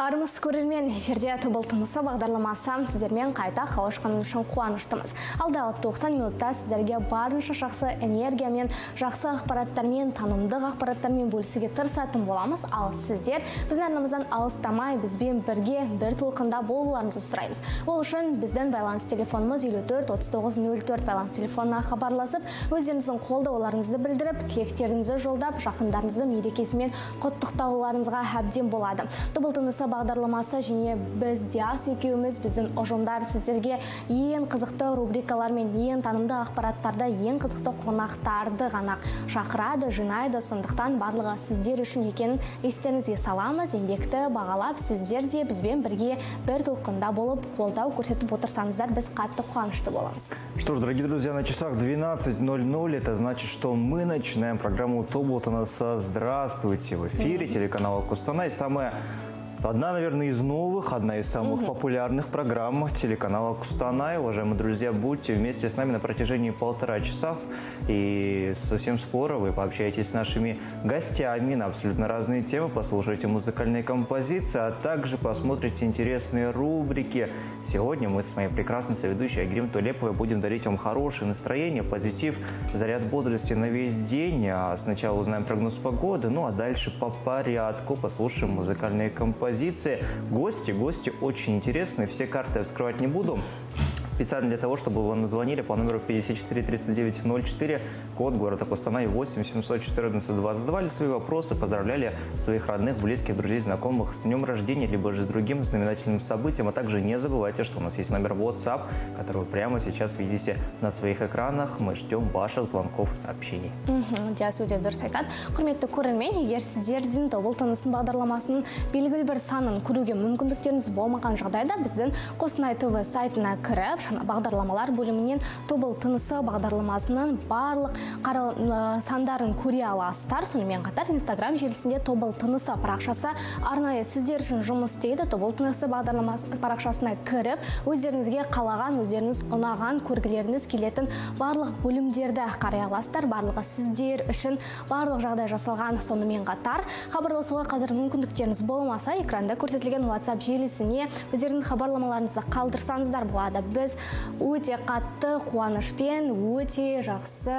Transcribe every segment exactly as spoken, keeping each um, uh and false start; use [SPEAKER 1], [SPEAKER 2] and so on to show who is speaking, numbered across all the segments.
[SPEAKER 1] Армыс көрермен, эфирде Тобыл тынысы бағдарламасы сіздермен қайта қауышқаным үшін қуаныштымыз. Алдағы тоқсан минутта сіздерге барынша жақсы энергиямен, жақсы ақпараттармен, танымдық ақпараттармен бөлісуге тырысатын боламыз. Ал сіздер біздің арнамыздан алыстамай, бізбен бірге бір толқында болуларыңызды сұраймыз. Ол үшін біздің байланыс телефонымыз елу төрт отыз тоғыз нөл төрт байланыс телефонына хабарласып, өздеріңіздің қолдауларыңызды білдіріп, тілектеріңізді жолдап, жақындарыңызды мерекесімен құттықтауларыңызға әбден болады. Тобыл тынысы бағдарламасы және біз Диас екеуміз, біздің ұжымдар сіздерге ең қызықты рубрикалар мен ең танымды ақпараттарды, ең қызықты қонақтарды ғана шақырады, жинайды. Сондықтан барлығы сіздер үшін екенін естеріңізге саламыз. Еңбекті бағалап, сіздер де бізбен бірге бір толқында болып қолдау көрсетіп отырсаңыздар, біз қатты қуанышты боламыз.
[SPEAKER 2] Что ж, дорогие друзья, на часах двенадцать ноль ноль, это значит, что мы начинаем программу Тобыл тынысы. Здравствуйте! В эфире телеканала Кустанай. Самая Одна, наверное, из новых, одна из самых угу. популярных программ телеканала Кустанай. Уважаемые друзья, будьте вместе с нами на протяжении полтора часа. И совсем скоро вы пообщаетесь с нашими гостями на абсолютно разные темы, послушаете музыкальные композиции, а также посмотрите интересные рубрики. Сегодня мы с моей прекрасной соведущей Айгерим Тулеповой будем дарить вам хорошее настроение, позитив, заряд бодрости на весь день. А сначала узнаем прогноз погоды, ну а дальше по порядку послушаем музыкальные композиции. Гости, гости очень интересные, все карты я вскрывать не буду. Специально для того, чтобы вы назвонили по номеру пятьдесят четыре тридцать девять ноль четыре, код города Кустанай восемь семьсот четырнадцать двадцать два, или свои вопросы, поздравляли своих родных, близких, друзей, знакомых с днем рождения, либо же с другим знаменательным событием. А также не забывайте, что у нас есть номер WhatsApp, который вы прямо сейчас видите на своих экранах. Мы ждем ваших звонков и сообщений.
[SPEAKER 1] Диас өте дұрыс айтады. Құрметті көрермен, егер сіздердің Тобыл тынысын бағдарламасының белгілі бір санын көруге мүмкіндіктеріңіз болмаған жағдайда, біздің Қостанай ТВ сайтына кіріп, бағдарламалар бөлімінен Тобыл тынысы бағдарламасының барлық сандарын көре аласыздар. Сонымен қатар Инстаграм желісінде Тобыл тынысы парақшасы арнайы сіздер үшін жұмыс істейді. Тобыл тынысы бағдарламасы парақшасына кіріп, өздеріңізге қалаған, өздеріңіз ұнаған, көргілеріңіз келетін барлық бөлімдерді қарай аласыздар. Барлығы сіздер үшін барлық жағдай жасалған. Сонымен қатар хабарласуға қазір мүмкіндіктеріңіз болмаса, экранда көрсетілген WhatsApp желісіне өздеріңіз хабарламаларыңызды қалдырсаңыздар болады. Біз өте қатты қуанышпен, өте жақсы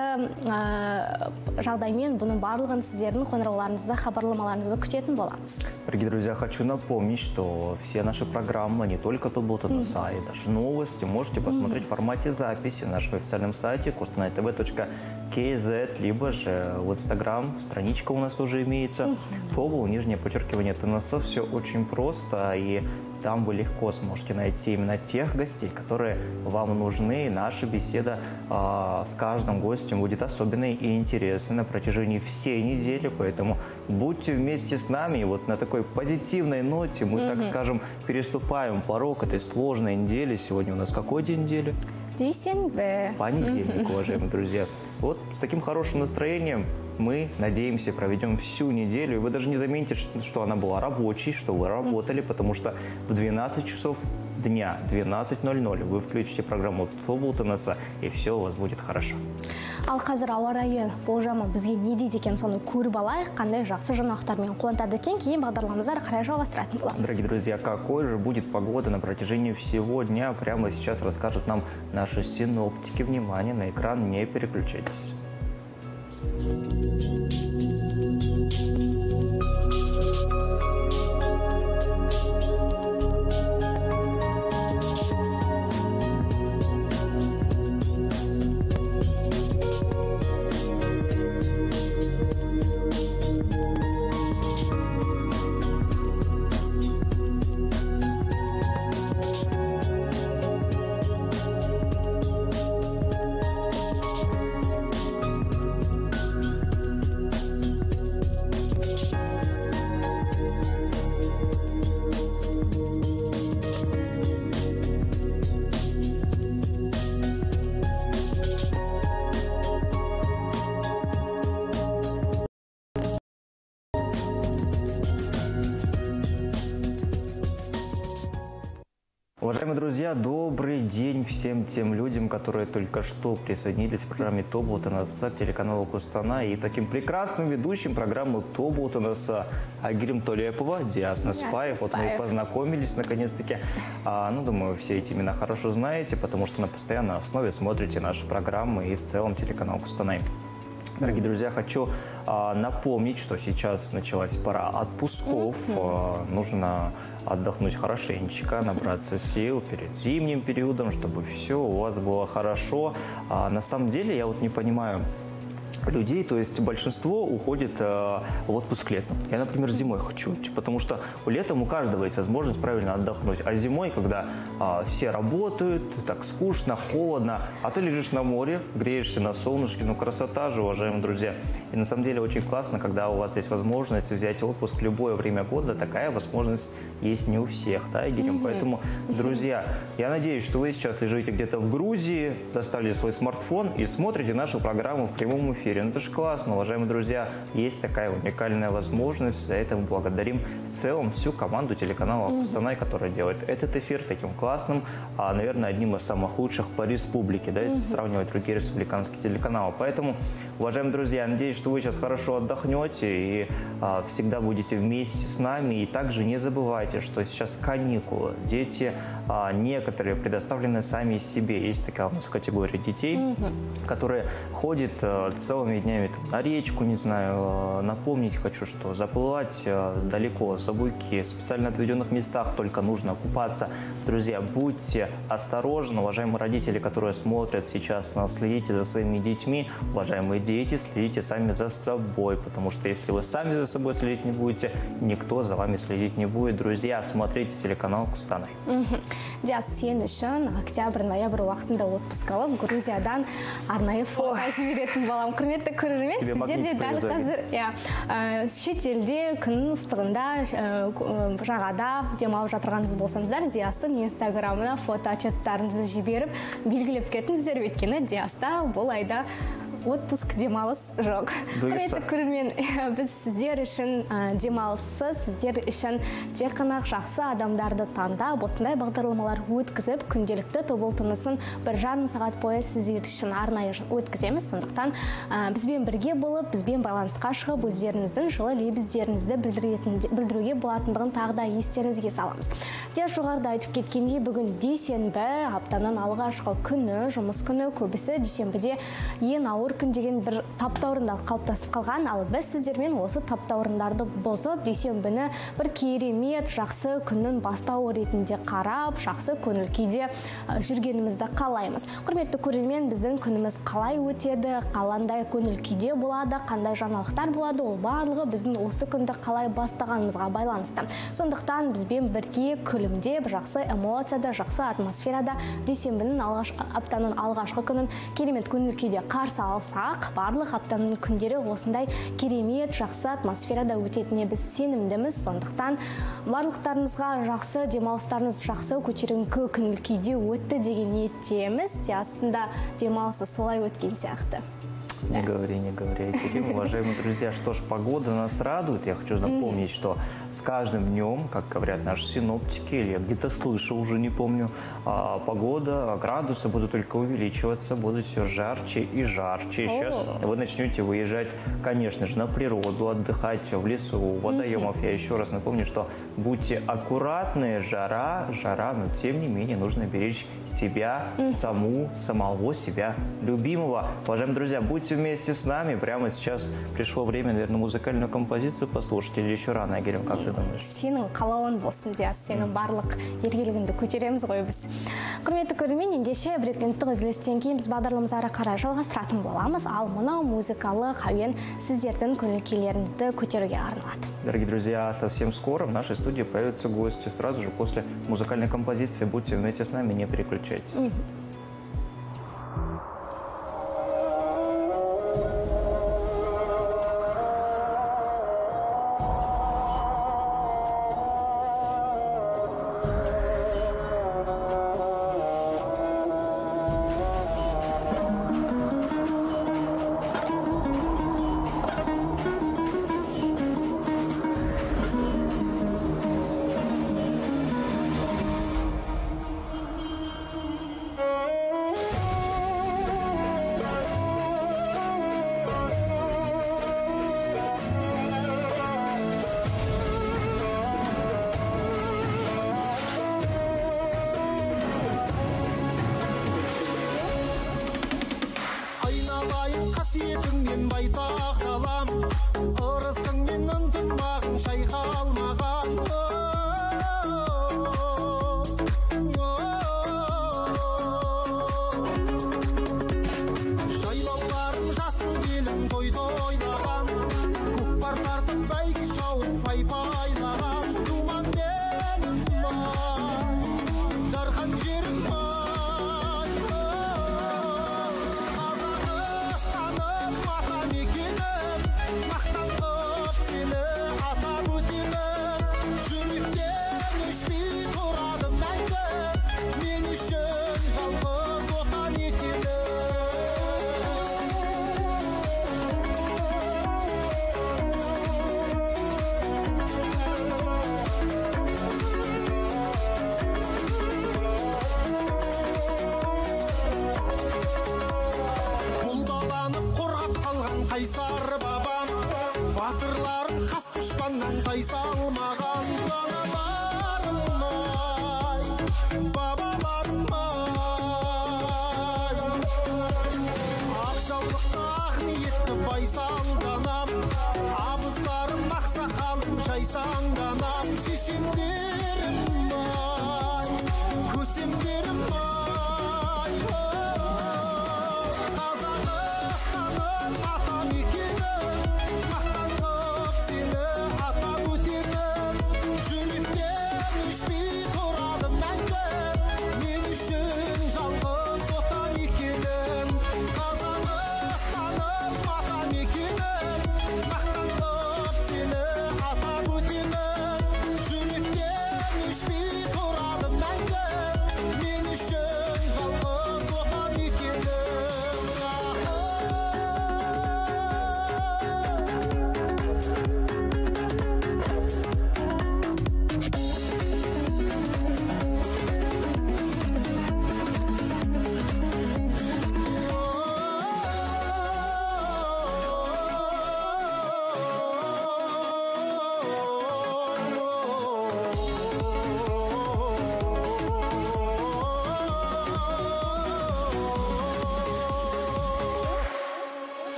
[SPEAKER 1] жағдаймен бұның барлығын сіздердің қоңырауларыңызды, хабарламаларыңызды күтетін боламыз.
[SPEAKER 2] Дорогие друзья, хочу напомнить, что все наши программы, не только Тобыл тынысы, а и даже новости, можете посмотреть в формате записи на нашем официальном сайте кустанай тэ вэ точка кей зет, либо же в Инстаграм, страничка у нас тоже имеется, Тобыл, нижнее подчеркивание тынысы. Все очень просто, и там вы легко сможете найти именно тех гостей, которые вам нужны. И наша беседа э, с каждым гостем будет особенной и интересной на протяжении всей недели. Поэтому будьте вместе с нами. И вот на такой позитивной ноте мы, mm-hmm. так скажем, переступаем порог этой сложной недели. Сегодня у нас какой день недели?
[SPEAKER 1] Дүйсенбі.
[SPEAKER 2] Понедельник, уважаемые друзья. Вот с таким хорошим настроением мы, надеемся, проведем всю неделю. И вы даже не заметите, что она была рабочей, что вы работали, потому что в двенадцать часов дня, двенадцать ноль ноль, вы включите программу Тобыл тынысы, и все у вас будет хорошо.
[SPEAKER 1] Ал қазір ауа райы болжамы бізге не дейді екен, соны көріп алайық, қандай жақсы жаңалықтармен қуантады екен, кейін бағдарламамызды қарай жалғастыратын боламыз.
[SPEAKER 2] Дорогие друзья, какой же будет погода на протяжении всего дня, прямо сейчас расскажут нам наши синоптики. Внимание, на экран не переключайтесь. Уважаемые друзья, добрый день всем тем людям, которые только что присоединились к программе «Тобот ТНС» телеканала Кустана и таким прекрасным ведущим программы «Тобот ТНС» Айгерим Толепова, Диас Наспаев. Вот мы и познакомились наконец-таки. А, ну, думаю, все эти имена хорошо знаете, потому что на постоянной основе смотрите наши программы и в целом телеканал Кустана. Дорогие друзья, хочу а, напомнить, что сейчас началась пора отпусков. А, нужно отдохнуть хорошенечко, набраться сил перед зимним периодом, чтобы все у вас было хорошо. А, на самом деле, я вот не понимаю людей, то есть большинство уходит э, в отпуск летом. Я, например, зимой хочу, потому что летом у каждого есть возможность правильно отдохнуть, а зимой, когда э, все работают, так скучно, холодно, а ты лежишь на море, греешься на солнышке, ну красота же, уважаемые друзья. И на самом деле очень классно, когда у вас есть возможность взять отпуск в любое время года, такая возможность есть не у всех, да, Игорем? Mm-hmm. Поэтому, друзья, я надеюсь, что вы сейчас лежите где-то в Грузии, достали свой смартфон и смотрите нашу программу в прямом эфире. Ну, это же классно, уважаемые друзья, есть такая уникальная возможность, за это мы благодарим в целом всю команду телеканала Кустанай, которая делает этот эфир таким классным, а, наверное, одним из самых лучших по республике, да, если mm-hmm. сравнивать другие республиканские телеканалы. Поэтому, уважаемые друзья, я надеюсь, что вы сейчас хорошо отдохнете и а, всегда будете вместе с нами. И также не забывайте, что сейчас каникулы, дети а, некоторые предоставлены сами себе. Есть такая у нас категория детей, mm-hmm. которые ходят а, целыми днями там, на речку, не знаю, напомнить хочу, что заплывать далеко за буйки, в специально отведенных местах только нужно купаться. Друзья, будьте осторожны, уважаемые родители, которые смотрят сейчас нас, следите за своими детьми, уважаемые дети, следите сами за собой, потому что если вы сами за собой следить не будете, никто за вами следить не будет. Друзья, смотрите телеканал Кустанай.
[SPEAKER 1] Диас, сен үшін октябрь-ноябрь уақытында отпуск алып, Грузиядан арнайы фото жіберетін балам. Құрметті көрермен, сіздерде дәл қазір шетелде күннің ыстығында жағада демалып жатырғаныңыз болсаңыздар, Диастың инстаграмына фото отчеттарыңызды жіберіп белгілеп кетіңіздер, өйткені Диаста бұл айда отпуск, демалыс жоқ. Құрметті көрермен, біз сіздер үшін демалыссыз, сіздер үшін тек қана жақсы адамдарды таңдап, осындай бағдарламалар өткізіп, күнделікті тобыл тынысын бір жарым сағат бойы сіздер үшін арнайы өткіземіз. Сондықтан бізбен бірге болып, бізбен байланысқа шығып, өздеріңіздің жылы лебіздеріңізді білдіруге болатындығын тағы да естеріңізге саламыз. Де жоғарыда айтып кеткендей, бүгін дүйсенбі, аптаның алғашқы күні, жұмыс күні, көбісі дүйсенбіде ең ауыр күн деген бір таптаурындар қалыптасып қалған, ал біз сіздермен осы таптаурындарды бұзып, дүйсенбіні бір керемет жақсы күннің бастауы ретінде қарап, жақсы көңіл күйде жүргенімізді қалаймыз. Құрметті көрермен, біздің күніміз қалай өтеді, қаландай көңіл күйде болады, қандай жаңалықтар болады, ол барлығы біздің осы күнді қалай бастағанымызға байланысты. Сондықтан бізбен бірге күлімдеп, жақсы эмоцияда, жақсы атмосферада дүйсенбінің алғаш, аптаның алғашқы күнін керемет көңіл күйде қарсы алсақ, барлық аптаның күндері осындай керемет жақсы атмосферада өтетіне біз сенімдіміз. Сондықтан барлықтарыңызға жақсы демалыстарыңыз, жақсы көтеріңкі көңіл күйде өтті деген ниеттеміз. Астында демалысы солай өткен сияқты.
[SPEAKER 2] Не говори, не говори. Уважаемые друзья, что ж, погода нас радует. Я хочу напомнить, mm-hmm. что с каждым днем, как говорят наши синоптики, или я где-то слышал, уже не помню, а, погода, градусы будут только увеличиваться, будут все жарче и жарче. Сейчас oh. вы начнете выезжать, конечно же, на природу, отдыхать в лесу, у водоемов. Mm-hmm. Я еще раз напомню, что будьте аккуратны, жара, жара, но тем не менее нужно беречь себя, mm-hmm. саму, самого себя, любимого. Уважаемые друзья, будьте вместе с нами. Прямо сейчас пришло время, наверное, музыкальную композицию послушать, или еще рано, Айгерим, как ты думаешь?
[SPEAKER 1] Сенің қалауын болсын, Диас, сенің барлық ергелігіңді көтереміз ғой біз. Құрметті көрермен, ендеше бір минуттық үзілістен кейін біз бағдарламамызды ары қарай жалғастыратын боламыз, ал мынау музыкалық әуен сіздердің көңіл күйлеріңізді көтеруге арналады.
[SPEAKER 2] Дорогие друзья, совсем скоро в нашей студии появятся гости. Сразу же после музыкальной композиции будьте вместе с нами, не переключайтесь. Mm-hmm.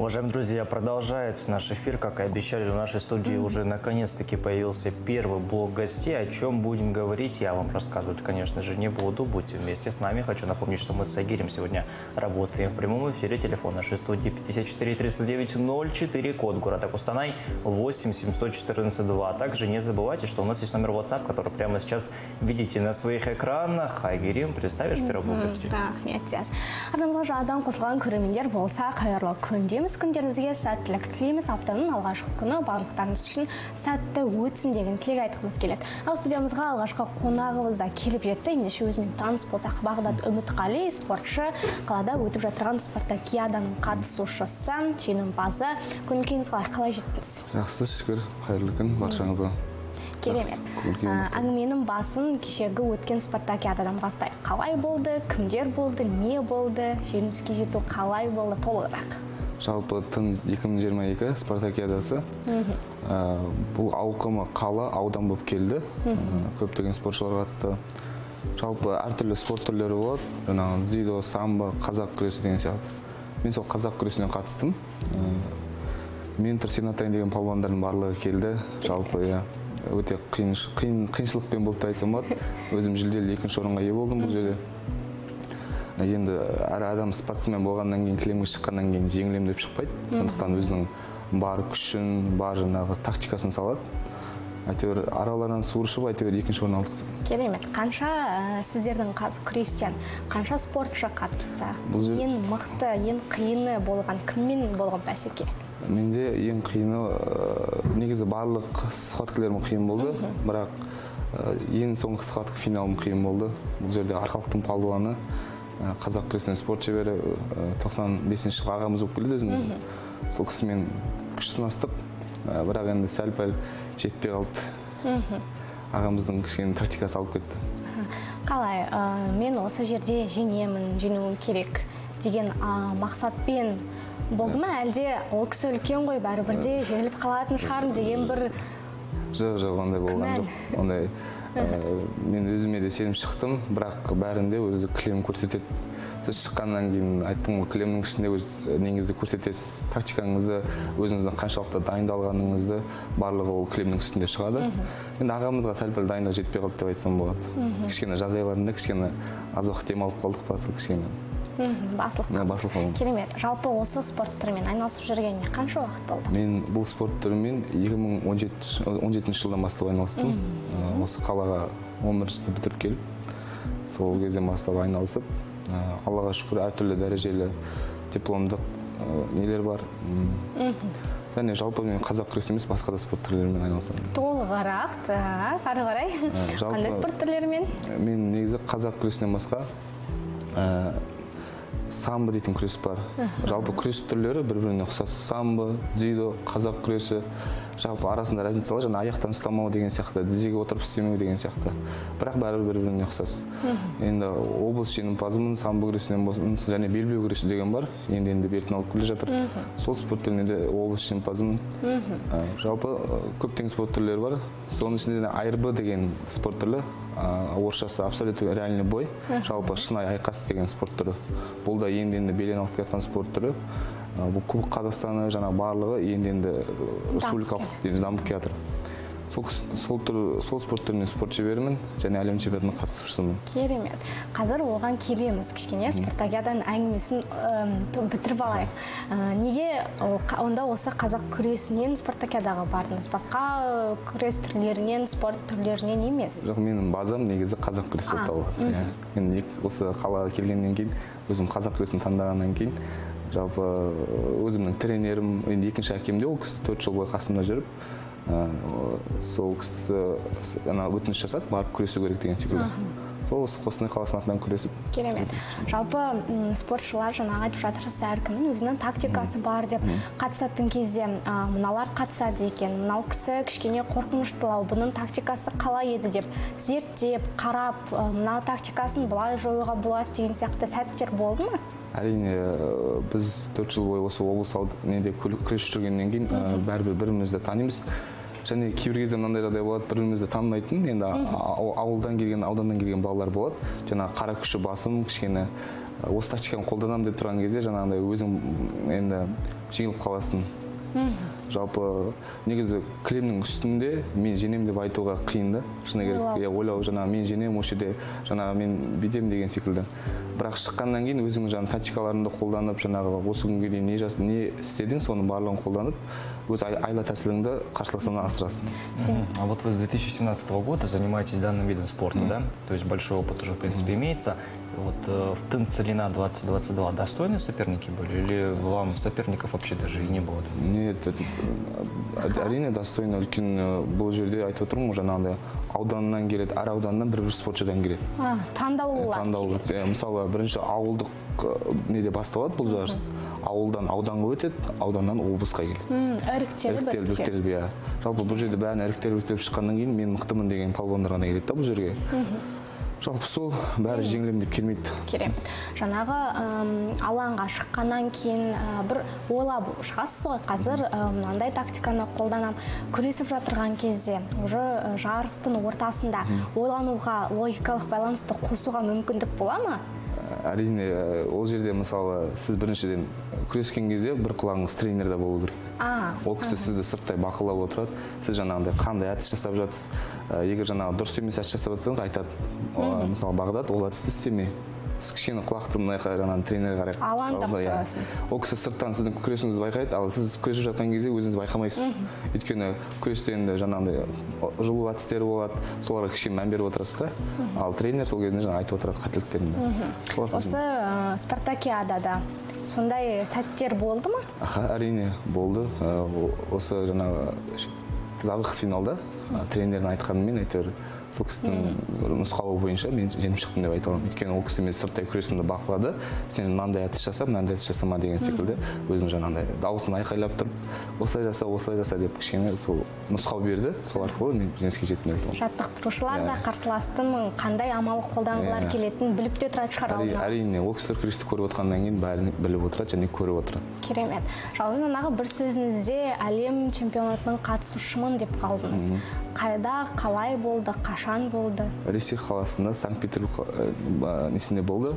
[SPEAKER 2] Уважаемые друзья, продолжается наш эфир. Как и обещали, в нашей студии mm-hmm. уже наконец-таки появился первый блок гостей. О чем будем говорить, я вам рассказывать, конечно же, не буду. Будьте вместе с нами. Хочу напомнить, что мы с Агирем сегодня работаем в прямом эфире. Телефон нашей студии пятьдесят четыре тридцать девять ноль четыре, код города Кустанай восемь семьсот четырнадцать два. Также не забывайте, что у нас есть номер WhatsApp, который прямо сейчас видите на своих экранах. Агирем, представишь первый блок гостей?
[SPEAKER 1] Күндеріңізге сәттілік тілейміз. Аптаның алғашқы күні барлықтарыңыз үшін сәтті өтсін деген тілек айтқымыз келеді. Ал студиямызға алғашқы қонағымыз да келіп жетті. Ендеше өзімен таныс болсақ, Бағдат Үмітқали, спортшы, қалада өтіп жатырған спартакиаданың қатысушысы, жеңімпазы. Көңіл-күйіңіз қалай, қалай жеттіңіз?
[SPEAKER 3] Жақсы, шүкір, қайырлы күн баршаңызға.
[SPEAKER 1] Керемет. Әңгіменің басын кешегі өткен спартакиададан бастайық. Қалай болды, кімдер болды, не болды, жеңіске жету қалай болды, толығырақ?
[SPEAKER 3] Жалпы тың екі мың жиырма екі спартакиадасы. Бұл ауқымы қала, аудан болып келді. Көптеген спортшылар қатысты. Жалпы әртүрлі спорт түрлері болады. Дзюдо, самбо, қазақ күресі деген сияқты. Мен сол қазақ күресіне қатыстым. Ментор Сенатайын деген палуандардың барлығы келді. Жалпы өте қиыншылықпен болды айтсам болады. Өзім жүлделі екінші орынға ие болдым бұл жерде. Енді әр адам спортсмен болғаннан кейін, кілемге шыққаннан кейін жеңілем деп шықпайды. Сондықтан өзінің бар күшін, бар жаңағы тактикасын салады. Әйтеуір араларынан суыршып, әйтеуір екінші орын алдық.
[SPEAKER 1] Керемет. Қанша сіздердің күрестен қанша спортшы қатысты? Ең мықты, ең қиыны болған, кіммен болған бәсеке?
[SPEAKER 3] Менде ең қиыны негізі барлық схваткаларым қиын болды, бірақ ең соңғы схватка финалым қиын болды. Бұл жерде арқалықтың палуаны, қазақ күресінен спорт шебері тоқсан бесінші жылғы ағамыз болып келеді өзіміз. Сол кісімен күш сынастық, бірақ енді сәл-пәл жетпей қалды. Ағамыздың кішкене тактикасы алып кетті.
[SPEAKER 1] Қалай, мен осы жерде жеңемін, жеңуім керек деген мақсатпен болды ма, әлде ол кісі үлкен ғой, бәрібірде жеңіліп қалатын шығарым деген бір
[SPEAKER 3] Жоқ, жоқ, ондай болған жоқ. Ондай мен өзіме де сенім шықтым, бірақ бәрінде өзі кілем көрсетеді. Сіз шыққаннан кейін айттым ғой, кілемнің ішінде өз неңізді көрсетесіз, тактикаңызды, өзіңіздің қаншалықты дайындалғаныңызды барлығы ол кілемнің үстінде шығады. Енді ағамызға сәл-пәл дайындық жетпей қалды деп айтсам болады. Кішкене жаз айларында кішкене аз уақыт демалып қалдық, басыл кішкене.
[SPEAKER 1] Басылық. Керемет. Жалпы осы спорт түрімен айналысып жүргеніне қанша уақыт болды?
[SPEAKER 3] Мен бұл спорт түрімен екі мың он жетінші жылдан бастап айналыстым. Осы қалаға он бірінші сынып бітіріп келіп, сол кезден бастап айналысып, Аллаға шүкір әртүрлі дәрежелі дипломдық нелер бар. Және жалпы мен қазақ күресі емес, басқа да спорт түрлерімен айналысамын.
[SPEAKER 1] Толығырақ, ары қарай. Қандай спорт түрлерімен?
[SPEAKER 3] Мен негізі қазақ күресінен басқа самбо дейтін күрес бар. Жалпы күрес түрлері бір-біріне ұқсас. Самбо, дзюдо, қазақ күресі. Жалпы арасында разницалар, жаңа аяқтан ұстамау деген сияқты, тізеге отырып істемеу деген сияқты. Бірақ бәрібір бір-біріне ұқсас. Енді облыс жеңімпазымын, самбо күресінен болсын, және белбеу күресі деген бар. Енді енді бертін алып келе жатыр. Сол спорт түрінен де облыс жеңімпазымын. Жалпы көптеген спорт түрлері бар. Соның ішінде айырбы деген спорт түрлі. Орысшасы абсолютно реальный бой. Жалпы шынайы айқас деген спорт түрі. Бұл да енді-енді белең алып кеткен спорт түрі. Бұл Кубок Қазақстаны жаңа барлығы енді-енді республикалық дамып келе жатыр. Сол спорт түрінен спорт шеберімін, және әлем чемпионатына қатысушысымын.
[SPEAKER 1] Керемет. Қазір оған келеміз, кішкене спартакиаданың әңгімесін бітіріп алайық. Неге онда осы қазақ күресінен спартакиадаға бардыңыз? Басқа күрес түрлерінен, спорт түрлерінен емес?
[SPEAKER 3] Жоқ, менің базам негізі қазақ күресі орталығы. Мен осы қалаға келгеннен кейін, өзім қазақ күресін таңдағаннан кейін, жалпы өзімнің тренерім, енді екінші әкем де ол кісі төрт жыл бойы қасымда жүріп, сол кісі өтініш жасады, барып күресу керек деген секілді. Сол осы Қостанай қаласының атынан күресіп.
[SPEAKER 1] Керемет. Жалпы спортшылар жаңағы айтып жатырсыз, әркімнің өзінің тактикасы бар деп қатысатын кезде мыналар қатысады екен, мынау кісі кішкене қорқыныштылау, бұның тактикасы қалай еді деп зерттеп, қарап, мына тактикасын былай жоюға болады деген сияқты сәттер болды ма?
[SPEAKER 3] Әрине, біз төрт жыл бойы осы облыс неде күресіп жүргеннен кейін бәрібір бірімізді танимыз. Және кейбір кезде мынандай жағдай болады, бір-бірімізді танымайтын, енді ауылдан келген, ауданнан келген балалар болады. Жаңа қара күші басым, кішкене осы тактиканы қолданамын деп тұрған кезде, жаңағындай өзің енді жеңіліп қаласың. Жалпы негізі кілемнің үстінде мен женем деп айтуға қиын да. Шыны керек, ойлау жаңа мен женем осы жерде жаңа мен бүйтем деген секілді. Бірақ шыққаннан кейін өзіңнің жаңа тактикаларыңды қолданып, жаңағы осы күнге дейін не жас не істедің, соның барлығын қолданып, өз айла тәсіліңді қарсыласынан асырасың.
[SPEAKER 2] А вот вы с две тысячи семнадцатого года занимаетесь данным видом спорта, да? То есть большой опыт уже в принципе имеется. Вот э, в Тынцелина двадцать двадцать два достойные соперники были или вам соперников вообще даже и не было?
[SPEAKER 3] Нет, әрине достойно. Үлкен бұл жерде айтып отырмын, жаңағыдай ауданнан келеді, әр ауданнан бір-бір спортшыдан келеді.
[SPEAKER 1] Таңдаулылар.
[SPEAKER 3] Таңдаулы. Мысалы, бірінші ауылдық неде басталады бұл жарыс. Ауылдан ауданға өтеді, ауданнан облысқа келеді.
[SPEAKER 1] Іріктеліп
[SPEAKER 3] іріктеліп, иә. Жалпы бұл жерде бәрін іріктеліп іріктеліп шыққаннан кейін мен мықтымын деген палуандар ғана келеді да бұл жерге. Жалпы сол бәрі жеңілем деп келмейді.
[SPEAKER 1] Керемет. Жаңағы алаңға шыққаннан кейін бір ойлап шығасыз ғой, қазір мынандай тактиканы қолданам, күресіп жатырған кезде, уже жарыстың ортасында ойлануға, логикалық байланысты қосуға мүмкіндік бола ма?
[SPEAKER 3] Әрине, ол жерде мысалы сіз біріншіден күрескен кезде бір құлағыңыз тренерде болу керек. Ол кісі сізді сырттай бақылап отырады. Сіз жаңағыдай қандай әдіс жасап жатсыз. Егер жаңағы дұрыс емес әдіс жасап жатсаңыз айтады. Мысалы Бағдат ол әдісті істеме. Сіз кішкене құлақты мына жаңағы тренерге қарай
[SPEAKER 1] алаңдап тұрасың.
[SPEAKER 3] Ол кісі сырттан сіздің күресіңізді байқайды, ал сіз күресіп жатқан кезде өзіңіз байқамайсыз. Өйткені күрестен жаңағыдай жылу әдістері болады, соларға кішкене мән беріп отырасыз да. Ал тренер сол кезінде жаңа айтып отырады қателіктерін.
[SPEAKER 1] Осы спартакиадада сондай сәттер болды ма?
[SPEAKER 3] Әрине болды. Осы жаңағы забық финалда тренердің айтқанымен әйтеуір сол кісінің нұсқауы бойынша мен жеңіп шықтым деп айта аламын. Өйткені ол кісі мен сырттай күресімді бақылады. Сен мынандай әдіс жаса, мынандай әдіс жасама деген секілді өзінің жаңағыдай дауысын айқайлап тұрып, осылай жаса, осылай жаса деп кішкене сол нұсқау берді. Сол арқылы мен жеңіске жеттім деп айта аламын.
[SPEAKER 1] Жаттықтырушылар да қарсыластың қандай амал қолданғылар келетінін біліп те тұрады шығар алдынан.
[SPEAKER 3] Әрине, ол кісілер күресті көріп отқаннан кейін бәрін біліп отырады және көріп отырады.
[SPEAKER 1] Керемет. Жалпы жаңағы бір сөзіңізде әлем чемпионатының қатысушымын деп қалдыңыз. Қайда, қалай болды, қашан болды?
[SPEAKER 3] Ресей қаласында, Санкт-Петербург несінде болды.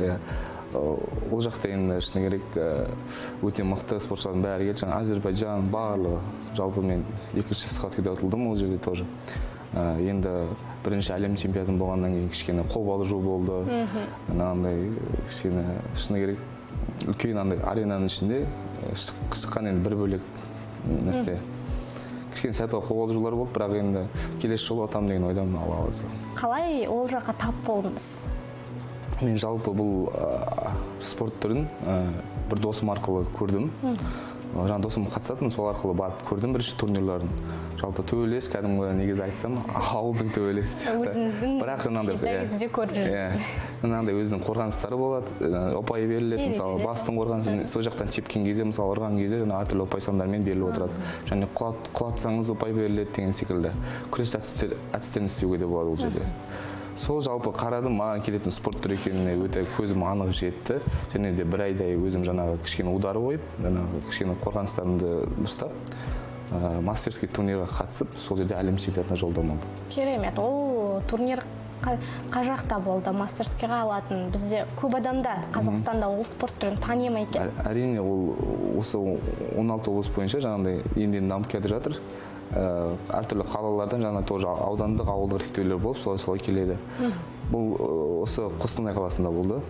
[SPEAKER 3] Ол жақта енді шыны керек өте мықты спортшылардың бәрі келді. Әзербайжан барлығы. Жалпы мен екінші схваткада ұтылдым ол жерде тоже. Енді бірінші әлем чемпионаты болғаннан кейін кішкене қобалжу болды. Анандай кішкене шыны керек үлкен андай аренаның ішінде шыққан енді бір бөлек нәрсе. Кішкене сәтпа қобалжулар болды, бірақ енді келесі жолы атам деген ойдамын Алла қаласа.
[SPEAKER 1] Қалай ол жаққа тап болдыңыз?
[SPEAKER 3] Мен жалпы бұл спорт түрін бір досым арқылы көрдім. Жаңа досым қатысатын, сол арқылы барып көрдім бірінші турнирларын. Жалпы төбелес, кәдімгі негізі айтсам, ауылдың төбелес.
[SPEAKER 1] Өзіңіздің кішкентайыңызде көріп жүрдім.
[SPEAKER 3] Жаңағыдай өзінің қорғаныстары болады, ұпай беріледі. Мысалы, бастың қорғанысын сол жақтан тепкен кезде, мысалы, ұрған кезде әртүрлі ұпай сандармен беріліп отырады. Және құлатсаңыз ұпай беріледі деген секілді. Күрес әдістерін істеуге де болады ол жерде. Сол жалпы қарадым, маған келетін спорт түрі екеніне өте көзім анық жетті. Және де бір айдай өзім жаңағы кішкене удар қойып, жаңағы кішкене қорғаныстарымды дұрыстап, мастерский турнирға қатысып, сол жерде әлем чемпионатына жолдама алдым.
[SPEAKER 1] Керемет. Ол турнир қай жақта болды? Мастерскийға алатын. Бізде көп адамдар Қазақстанда ол спорт түрін тани ма екен?
[SPEAKER 3] Әрине, ол осы он алты облыс бойынша жаңағыдай енді дамып келе жатыр. Әртүрлі қалалардан жаңа тоже аудандық ауылдық іріктеулер болып солай-солай келеді. Бұл осы Қостанай қаласында болды.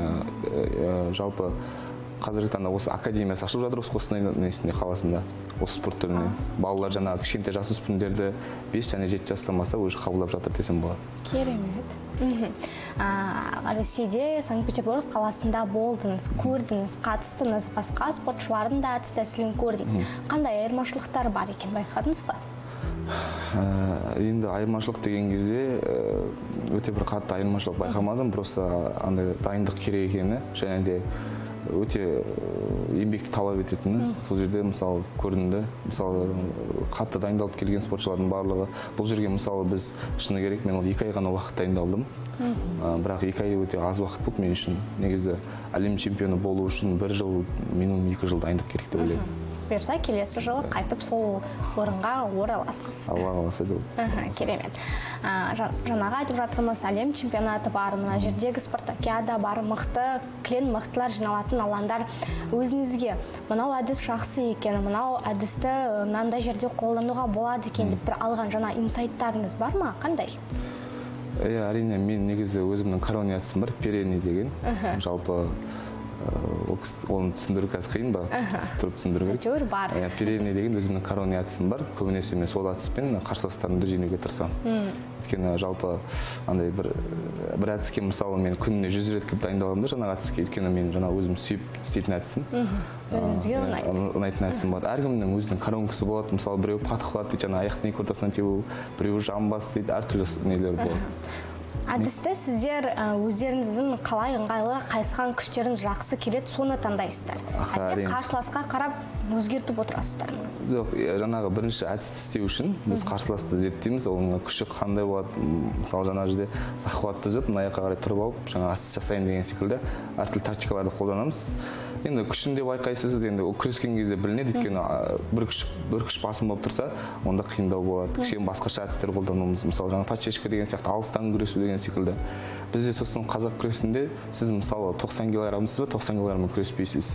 [SPEAKER 3] Жалпы қазіргі таңда осы академиясы ашылып жатыр осы Қостанай несінде қаласында осы спорт түріне. Балалар жаңа кішкентай жасөспірімдерді бес және жеті жастан бастап уже қабылдап жатыр десем болады.
[SPEAKER 1] Керемет. Ресейде Санкт-Петербург қаласында болдыңыз, көрдіңіз, қатыстыңыз, басқа спортшылардың да әдіс тәсілін көрдіңіз. Қандай айырмашылықтар бар екен байқадыңыз ба?
[SPEAKER 3] Енді айырмашылық деген кезде өте бір қатты айырмашылық байқамадым, просто андай дайындық керек екені және де өте еңбекті талап ететіні. Сол жерде мысалы көрінді, мысалы қатты дайындалып келген спортшылардың барлығы. Бұл жерге мысалы біз шыны керек, мен ол екі ай ғана уақыт дайындалдым. Бірақ екі ай өте аз уақыт болды мен үшін. Негізі әлем чемпионы болу үшін бір жыл, минимум екі жыл дайындық керек деп ойлаймын.
[SPEAKER 1] бұйырса келесі жылы қайтып сол орынға ораласыз.
[SPEAKER 3] Алла қаласа деп.
[SPEAKER 1] Керемет. Жаңағы айтып жатырмыз, әлем чемпионаты бар, мына жердегі спартакиада бар, мықты клен мықтылар жиналатын алаңдар. Өзіңізге мынау әдіс жақсы екен, мынау әдісті мынандай жерде қолдануға болады екен деп бір алған жаңа инсайттарыңыз бар ма? Қандай?
[SPEAKER 3] Иә, әрине, мен негізі өзімнің корона әдісім бар, перени деген. Жалпы оны түсіндіру қазір қиын ба? Тұрып түсіндіру керек.
[SPEAKER 1] Әйтеуір бар.
[SPEAKER 3] Перени деген өзімнің корона әдісім бар. Көбінесе мен сол әдіспен қарсыластарымды жеңуге тырысамын. Өйткені жалпы андай бір бір әдіске мысалы мен күніне жүз рет кіріп дайындаламын да жаңағы әдіске. Өйткені мен жаңа өзім сүйіп істейтін әдісім.
[SPEAKER 1] Өзіңізге ұнайды.
[SPEAKER 3] Ұнайтын әдісім болады. Әркімнің өзінің коронкасы болады. Мысалы біреу патықлады дейді, жаңа аяқтың екі ортасынан тебу, біреу жамбас дейді, әртүрлі нелер болады.
[SPEAKER 1] Әдісті сіздер өздеріңіздің қалай ыңғайлы қайсыған күштеріңіз жақсы келеді, соны таңдайсыздар. Әтте қарсыласқа қарап өзгертіп отырасыздар.
[SPEAKER 3] Жоқ, жаңағы бірінші әдісті істеу үшін біз қарсыласты зерттейміз, оның күші қандай болады. Мысалы жаңа жерде захватты жып, мына аяққа қарай тұрып алып, жаңа әдіс жасайын деген секілді әртүрлі тактикаларды қолданамыз. Енді күшінде байқайсыз, енді күрескен кезде білінеді, өйткені бір күш бір күш басым болып тұрса, онда қиындау болады. Кішкене басқаша әдістер қолдануымыз, мысалы жаңа подсечка деген сияқты, алыстан күресу деген секілді. Бізде сосын қазақ күресінде сіз мысалы тоқсан килограммсыз ба, тоқсан килограмммен күреспейсіз.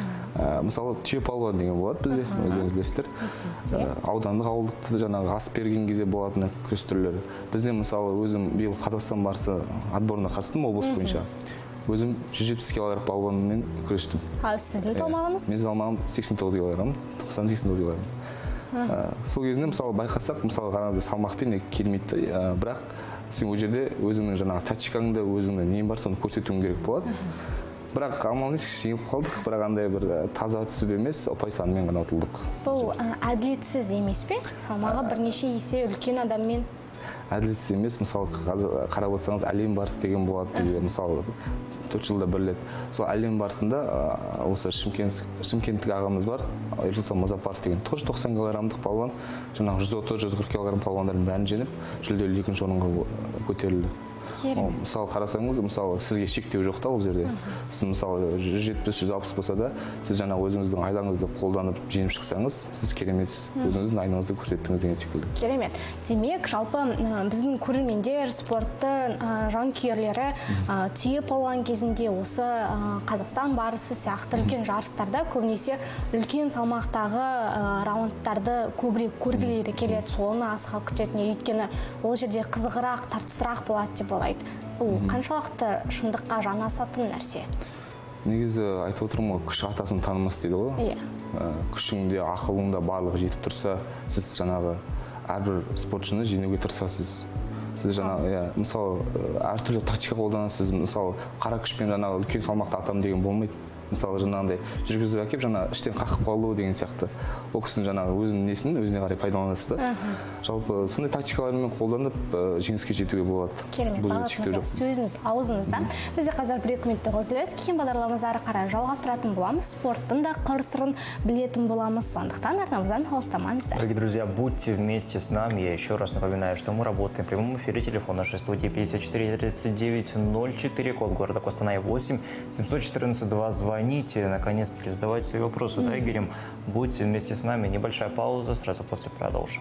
[SPEAKER 3] Мысалы түйе палуан деген болады бізде, өздеріңіз білесіздер. Аудандық ауылдықты жаңағы ас берген кезде болатын күрес түрлері. Бізде мысалы өзім биыл Қазақстан барысы отборына қатыстым облыс бойынша. Өзім жүз жетпіс килограмм палуанмен күрестім.
[SPEAKER 1] А сіздің салмағыңыз?
[SPEAKER 3] Мен салмағым сексен тоғыз килограмм, тоқсан сексен тоғыз килограмм. Сол кезінде мысалы байқасақ, мысалы ғана салмақпен келмейді, бірақ сен ол жерде өзіңнің жаңағы тактикаңды, өзіңнің нең бар, соны көрсетуің керек болады. Бірақ амал несі жеңіп қалдық, бірақ андай бір таза түсіп емес, ұпай санымен ғана ұтылдық.
[SPEAKER 1] Бұл әділетсіз емес пе? Салмағы бірнеше есе үлкен адаммен?
[SPEAKER 3] Әділетсіз емес, мысалы қарап отырсаңыз әлем барысы деген болады бізде, мысалы төрт жылда бір рет. Сол әлем барысында осы шымкенттік ағамыз бар, Ерсұлтан Музапаров деген тоже тоқсан килограммдық палуан, жаңағы жүз отыз жүз қырық килограмм палуандардың бәрін жеңіп, жүлделі екінші орынға көтерілді. Мысалы қарасаңыз, мысалы сізге шектеу жоқ та ол жерде. Сіз мысалы жүз жетпіс жүз алпыс болса да, сіз жаңа өзіңіздің айлаңызды қолданып жеңіп шықсаңыз, сіз кереметсіз. Өзіңіздің айлаңызды көрсеттіңіз деген секілді.
[SPEAKER 1] Керемет. Демек, жалпы біздің көрермендер, спортты жанкүйерлері түйе палуан кезінде осы Қазақстан барысы сияқты үлкен жарыстарда көбінесе үлкен салмақтағы раундтарды көбірек көргілері келеді, соны асыға күтетіне. Өйткені ол жерде қызығырақ, тартысырақ болады деп ойлайды. Бұл қаншалықты шындыққа жанасатын нәрсе?
[SPEAKER 3] Негізі айтып отырмын ғой, күш атасын танымас дейді ғой. Күшіңде, ақылыңда барлығы жетіп тұрса, сіз жаңағы әрбір спортшыны жеңуге тырысасыз. Сіз жаңағы, мысалы, әртүрлі тактика қолданасыз. Мысалы, қара күшпен жаңағы үлкен салмақты атам деген болмайды. Мысалы, жаңағындай жүргізіп әкеп, жаңа іштен қақып қалу деген сияқты. Ол кісінің жаңағы өзінің несін өзіне қарай пайдаланасыз да. Жалпы сондай тактикалармен қолданып жеңіске жетуге болады.
[SPEAKER 1] Керемет, бағытыңызда сөзіңіз аузыңыздан. Бізде қазір бір екі минуттық үзіліс, кейін бағдарламамызды ары қарай жалғастыратын боламыз. Спорттың да қыр-сырын білетін боламыз. Сондықтан арнамыздан алыстамаңыздар.
[SPEAKER 2] Дорогие друзья, будьте вместе с нами. Я еще раз напоминаю, что мы работаем в прямом эфире. Телефон нашей студии пятьдесят четыре тридцать девять ноль четыре, код города Костанай восемь семьсот четырнадцать два. Звоните, наконец-таки задавайте свои вопросы, да, Игорем. Будьте вместе с нами. Небольшая пауза, сразу после продолжим.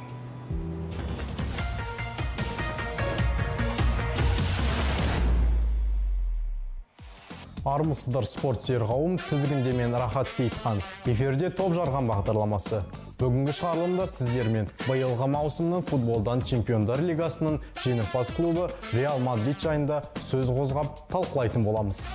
[SPEAKER 4] Армысыздар спортсүйер қауым, тізгінде мен Рахат Сейітхан. Эфирде топ жарған бағдарламасы. Бүгінгі шығарылымда сіздермен биылғы маусымның футболдан Чемпиондар лигасының жеңімпаз клубы Реал Мадрид жайында сөз қозғап талқылайтын боламыз.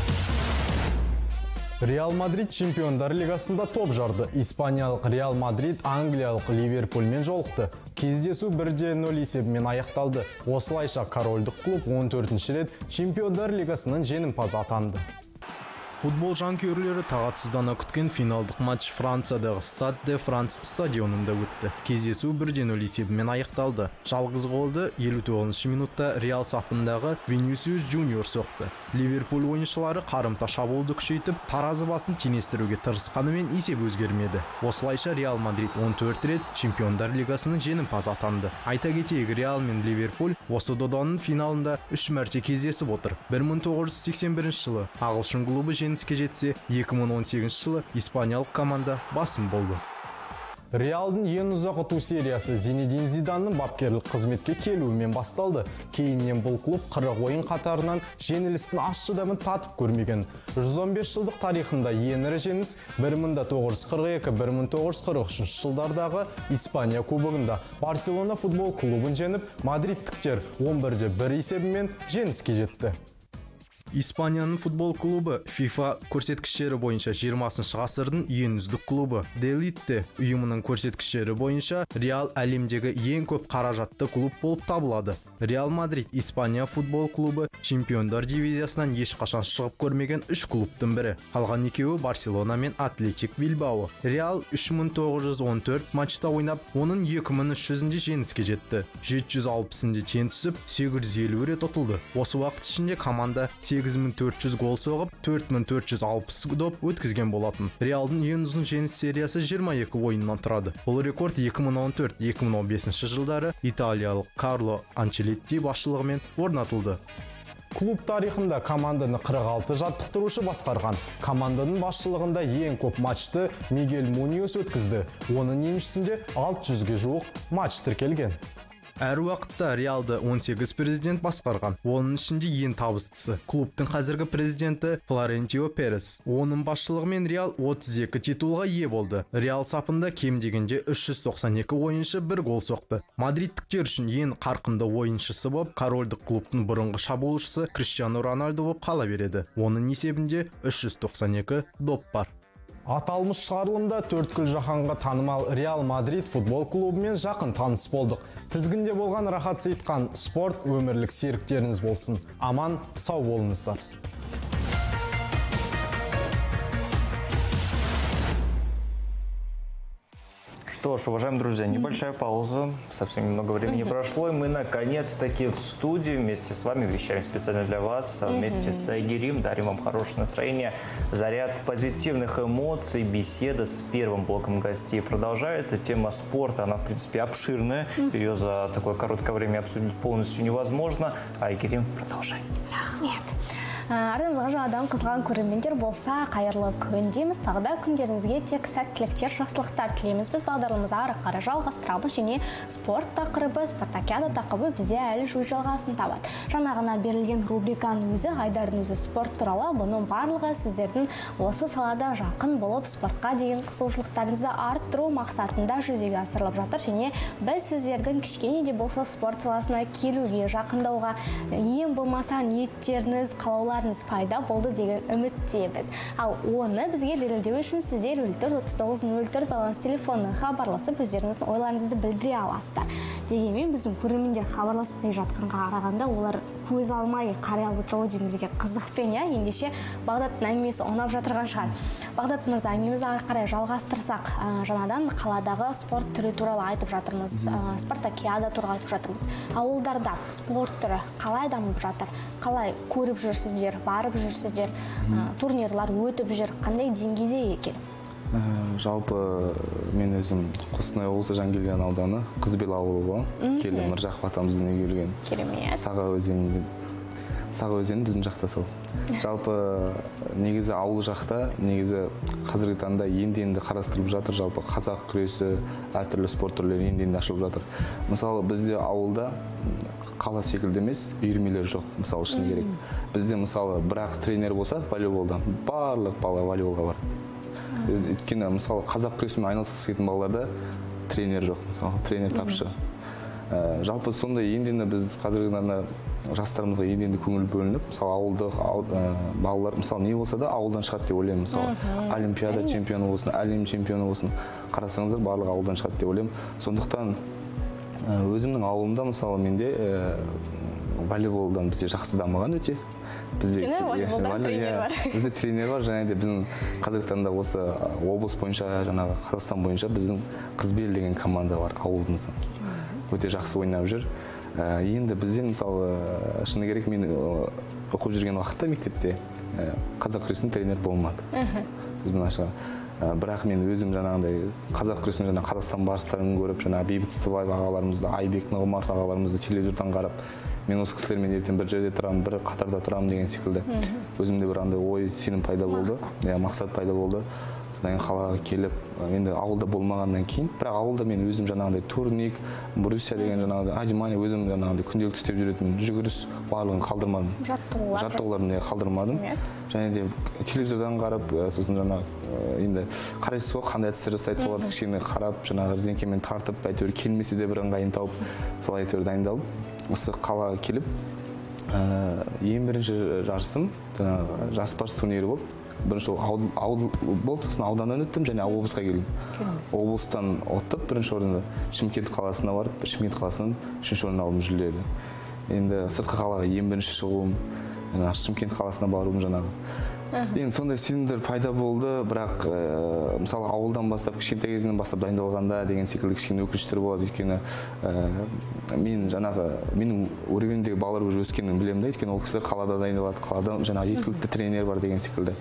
[SPEAKER 4] Реал Мадрид Чемпиондар лигасында топ жарды. Испаниялық Реал Мадрид Англиялық Ливерпульмен жолықты. Кездесу бір де нөл есебімен аяқталды. Осылайша корольдік клуб он төртінші рет Чемпиондар лигасының жеңімпазы атанды. Футбол жанкүйерлері тағатсыздана күткен финалдық матч Франциядағы Стад де Франс стадионында өтті. Кездесу бір де нөл есебімен аяқталды. Жалғыз голды елу тоғызыншы минутта Реал сапындағы Винисиус Джуниор соқты. Ливерпуль ойыншылары қарымта шабуылды күшейтіп, таразы басын теңестіруге тырысқанымен есеп өзгермеді. Осылайша Реал Мадрид он төрт рет Чемпиондар лигасының жеңімпазы атанды. Айта кетейік, Реал мен Ливерпуль осы доданың финалында үш мәрте кездесіп отыр. бір мың тоғыз жүз сексен бірінші жылы ағылшын клубы жеңіске жетсе, екі мың он сегізінші жылы испаниялық команда басым болды. Реалдың ең ұзақ ұту сериясы Зинедин Зиданның бапкерлік қызметке келуімен басталды. Кейіннен бұл клуб қырық ойын қатарынан жеңілістің аш шыдамын татып көрмеген. жүз он бес жылдық тарихында ең ірі жеңіс бір мың тоғыз жүз қырық екі - бір мың тоғыз жүз қырық үшінші жылдардағы Испания кубогында Барселона футбол клубын жеңіп, мадридтіктер он бірде бір есебімен жеңіске жетті. Испанияның футбол клубы FIFA көрсеткіштері бойынша жиырмасыншы ғасырдың ең үздік клубы. Делитте ұйымының көрсеткіштері бойынша Реал әлемдегі ең көп қаражатты клуб болып табылады. Реал Мадрид Испания футбол клубы чемпиондар дивизиясынан ешқашан шығып көрмеген үш клубтың бірі. Қалған екеуі Барселона мен Атлетик Билбао. Реал үш мың тоғыз жүз он төрт матчта ойнап, оның екі мың үш жүзінде жеңіске жетті. жеті жүз алпысында тең түсіп, сегіз жүз елу рет ұтылды. Осы уақыт ішінде команда сегіз мың төрт жүз гол соғып, төрт мың төрт жүз алпыс доп өткізген болатын. Реалдың ең ұзын жеңіс сериясы жиырма екі ойыннан тұрады. Бұл рекорд екі мың он төрт - екі мың он бесінші жылдары италиялық Карло Анчелотти басшылығымен орнатылды. Клуб тарихында команданы қырық алты жаттықтырушы басқарған. Команданың басшылығында ең көп матчты Мигель Муниос өткізді. Оның еншісінде алты жүзге жуық матч тіркелген. Әр уақытта Реалды он сегіз президент басқарған. Оның ішінде ең табыстысы клубтың қазіргі президенті Флорентино Перес. Оның басшылығымен Реал отыз екі титулға ие болды. Реал сапында кем дегенде үш жүз тоқсан екі ойыншы бір гол соқты. Мадридтіктер үшін ең қарқынды ойыншысы болып, корольдік клубтың бұрынғы шабуылшысы Криштиану Роналду болып қала береді. Оның есебінде үш жүз тоқсан екі доп бар. Аталмыш шығарылымда төрткүл жаһанға танымал Реал Мадрид футбол клубымен жақын таныс болдық. Тізгінде болған рахат сейтқан спорт өмірлік серіктеріңіз болсын. Аман, сау болыңыздар.
[SPEAKER 2] Что ж, уважаемые друзья, небольшая пауза, совсем немного времени прошло, и мы наконец-таки в студии вместе с вами вещаем специально для вас, вместе с Айгерим, дарим вам хорошее настроение, заряд позитивных эмоций, беседа с первым блоком гостей продолжается. Тема спорта, она в принципе обширная, ее за такое короткое время обсудить полностью невозможно. Айгерим, продолжай.
[SPEAKER 1] Рахмет. Ардымызға жаңадан қызған көрермендер болса, қайырлы күн дейміз. Тағыда күндеріңізге тек сәттіліктер, жақсылықтар тілейміз. Біз бағдарламамызды ары қарай жалғастырамыз және спорт тақырыбы, спартакиада тақырыбы бізде әлі өз жалғасын табады. Жаңа ғана берілген рубриканың өзі, Айдардың өзі спорт туралы, бұның барлығы сіздердің осы салада жақын болып, спортқа деген қызығушылықтарыңызды арттыру мақсатында жүзеге асырылып жатыр. Және біз сіздердің кішкене де болса спорт саласына келуге, жақындауға, ең болмаса ниеттеріңіз, қалаулар пайда болды деген үміттеміз. Ал оны бізге дәлелдеу үшін сіздер нөл төрт отыз тоғыз нөл төрт баланс телефонына хабарласып, өздеріңіздің ойларыңызды білдіре аласыздар. Дегенмен біздің көрермендер хабарласпай жатқанға қарағанда, олар көз алмай қарай алып отыру демізге қызықпен, я, ендеше Бағдаттың әңгімесі ұнап жатырған шығар. Бағдат мырза, әңгімемізді ары қарай жалғастырсақ, жаңадан қаладағы спорт түрі туралы айтып жатырмыз, спартакиада туралы айтып жатырмыз. Ауылдарда спорт түрі қалай дамып жатыр, қалай көріп жүрсіздер, барып жүрсіздер, турнирлар өтіп жүр, қандай деңгейде екен?
[SPEAKER 3] Жалпы мен өзім Қостанай облысы Жангелдин ауданы Қызбел ауылы болам. Келі Мыржақов атамыздың үйге келген.
[SPEAKER 1] Керемет.
[SPEAKER 3] Саға өзені. Саға өзені біздің жақта сол. Жалпы негізі ауыл жақта, негізі қазіргі таңда енді-енді қарастырып жатыр. Жалпы қазақ күресі, әртүрлі спорт түрлері енді-енді ашылып жатыр. Мысалы бізде ауылда қала секілді емес, үйірмелер жоқ, мысалы шыны керек. Бізде мысалы бірақ тренер болса, волейболдан барлық бала волейболға бар. Өйткені мысалы қазақ күресімен айналысқысы келетін балаларда тренер жоқ, мысалы тренер тапшы. Жалпы сондай енді-енді біз қазіргі таңда жастарымызға енді-енді көңіл бөлініп, мысалы ауылдық балалар, мысалы не болса да ауылдан шығады деп ойлаймын. Мысалы олимпиада чемпионы болсын, әлем чемпионы болсын, қарасаңыздар барлығы ауылдан шығады деп ойлаймын. Сондықтан өзімнің ауылымда мысалы менде волейболдан бізде жақсы дамыған өте. Бізде
[SPEAKER 1] волейболдан тренер бар.
[SPEAKER 3] Бізде тренер бар, және де біздің қазіргі таңда осы облыс бойынша, жаңағы Қазақстан бойынша біздің Қызбел деген команда бар ауылымызда. Өте жақсы ойнап жүр. Енді бізде мысалы шыны керек мен оқып жүрген уақытта мектепте қазақ күресінің тренер болмады. Біздің аша. Бірақ мен өзім жаңағындай қазақ күресінің жаңа Қазақстан барыстарын көріп, жаңа Бейбіт Стыбаев ағаларымызды, Айбек Нұғымаров ағаларымызды телевизордан қарап, мен осы кісілермен ертең бір жерде тұрамын, бір қатарда тұрамын деген секілді. Өзімде бір андай ой, сенім пайда болды, мақсат пайда болды. содан кейін қалаға келіп енді ауылда болмағаннан кейін, бірақ ауылда мен өзім жаңағыдай турник, брусья деген жаңағыдай отжимание өзім жаңағыдай күнделікті істеп жүретін жүгіріс барлығын қалдырмадым.
[SPEAKER 1] Жаттығулар
[SPEAKER 3] жаттығуларын қалдырмадым. Және де телевизордан қарап, сосын жаңағы енді қарайсыз ғой қандай әдістер жасайды, соларды кішкене қарап, жаңағы резеңкемен тартып, әйтеуір келмесе де бір ыңғайын тауып, солай әйтеуір дайындалып, осы қалаға келіп, ең бірінші жарысым жаңағы жас спорт турнирі болды. Бірінші ауыл болды, сосын ауданнан өттім және облысқа келдім. Облыстан оттып бірінші орында Шымкент қаласына барып, Шымкент қаласынан үшінші орын алдым жүлделі. Енді сыртқы қалаға ең бірінші шығуым, Шымкент қаласына баруым жаңағы. Енді сондай сенімдер пайда болды, бірақ мысалы ауылдан бастап, кішкентай кезінен бастап дайындалғанда деген секілді кішкене өкініштер болады. Өйткені мен жаңағы менің уровеньдегі балалар уже өскенін білемін да, өйткені ол кісілер қалада дайындалады, қалада жаңағы екілікті тренер бар деген секілді.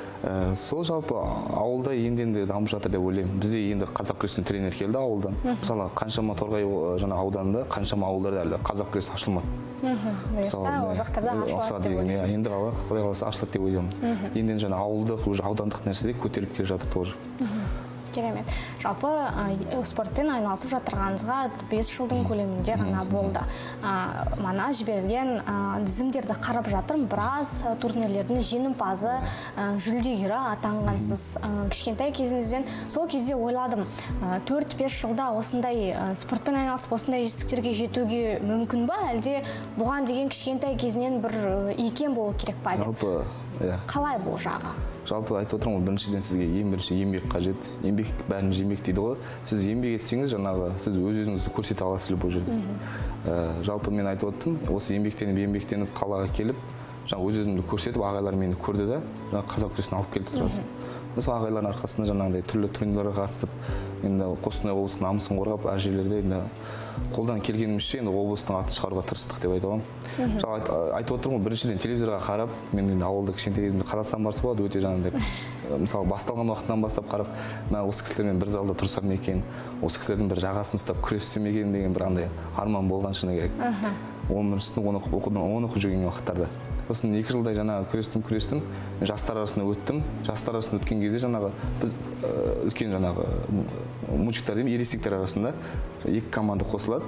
[SPEAKER 3] Сол жалпы ауылда енді дамып жатыр деп ойлаймын. Бізде енді қазақ күресінен тренер келді ауылдан. Мысалы қаншама Торғай жаңа ауданында қаншама ауылдарда әлі қазақ күресі ашылмады.
[SPEAKER 1] Бұйырса ол жақтарда ашылады деп ойлаймыз.
[SPEAKER 3] Енді Құдай қаласа ашылады деп ойлаймын. Енді жаңа ауылдық, уже аудандық нәрседе көтеріліп келе жатыр тоже.
[SPEAKER 1] Керемет. Жалпы спортпен айналысып жатырғаныңызға бес жылдың көлемінде ғана болды. Мана жіберілген тізімдерді қарап жатырмын, біраз турнирлердің жеңімпазы, жүлдегері атанғансыз. Кішкентай кезіңізден сол кезде ойладым, төрт-бес жылда осындай спортпен айналысып осындай жетістіктерге жетуге мүмкін ба, әлде бұған деген кішкентай кезінен бір икем болу керек па деп?
[SPEAKER 3] Жалпы,
[SPEAKER 1] қалай бұл жағы?
[SPEAKER 3] Жалпы айтып отырмын, біріншіден сізге ең бірінші еңбек қажет. Еңбек бәрін еңбек дейді ғой. Сіз еңбек етсеңіз, жаңағы сіз өз-өзіңізді көрсете аласыз бұл жерде. Жалпы мен айтып отырмын, осы еңбектеніп, еңбектеніп қалаға келіп, жаңағы өз-өзімді көрсетіп, ағайлар мені көрді да, қазақ күресін алып келді сразу. Сол ағайлардың арқасында жаңағыдай түрлі турнирларға қатысып, енді Қостанай облысының намысын қорғап, әр жерлерде енді қолдан келгенімізше енді облыстың атын шығаруға тырыстық деп айта аламын. Жалпы айтып отырмын, біріншіден телевизорға қарап, мен енді ауылда кішкентай кезімде Қазақстан барысы болады, өте жаңағыдай мысалы басталған уақытынан бастап қарап, мына осы кісілермен бір залда тұрсам екен, осы кісілердің бір жағасын ұстап күрессем екен деген бір андай арман болған шыны керек. он бірінші сынып оны оқып жүрген уақыттарда. Сосын екі жылдай жаңағы күрестім, күрестім, жастар арасында өттім. Жастар арасында өткен кезде жаңағы біз үлкен жаңағы мужиктар деймін, ересектер арасында екі команда қосылады.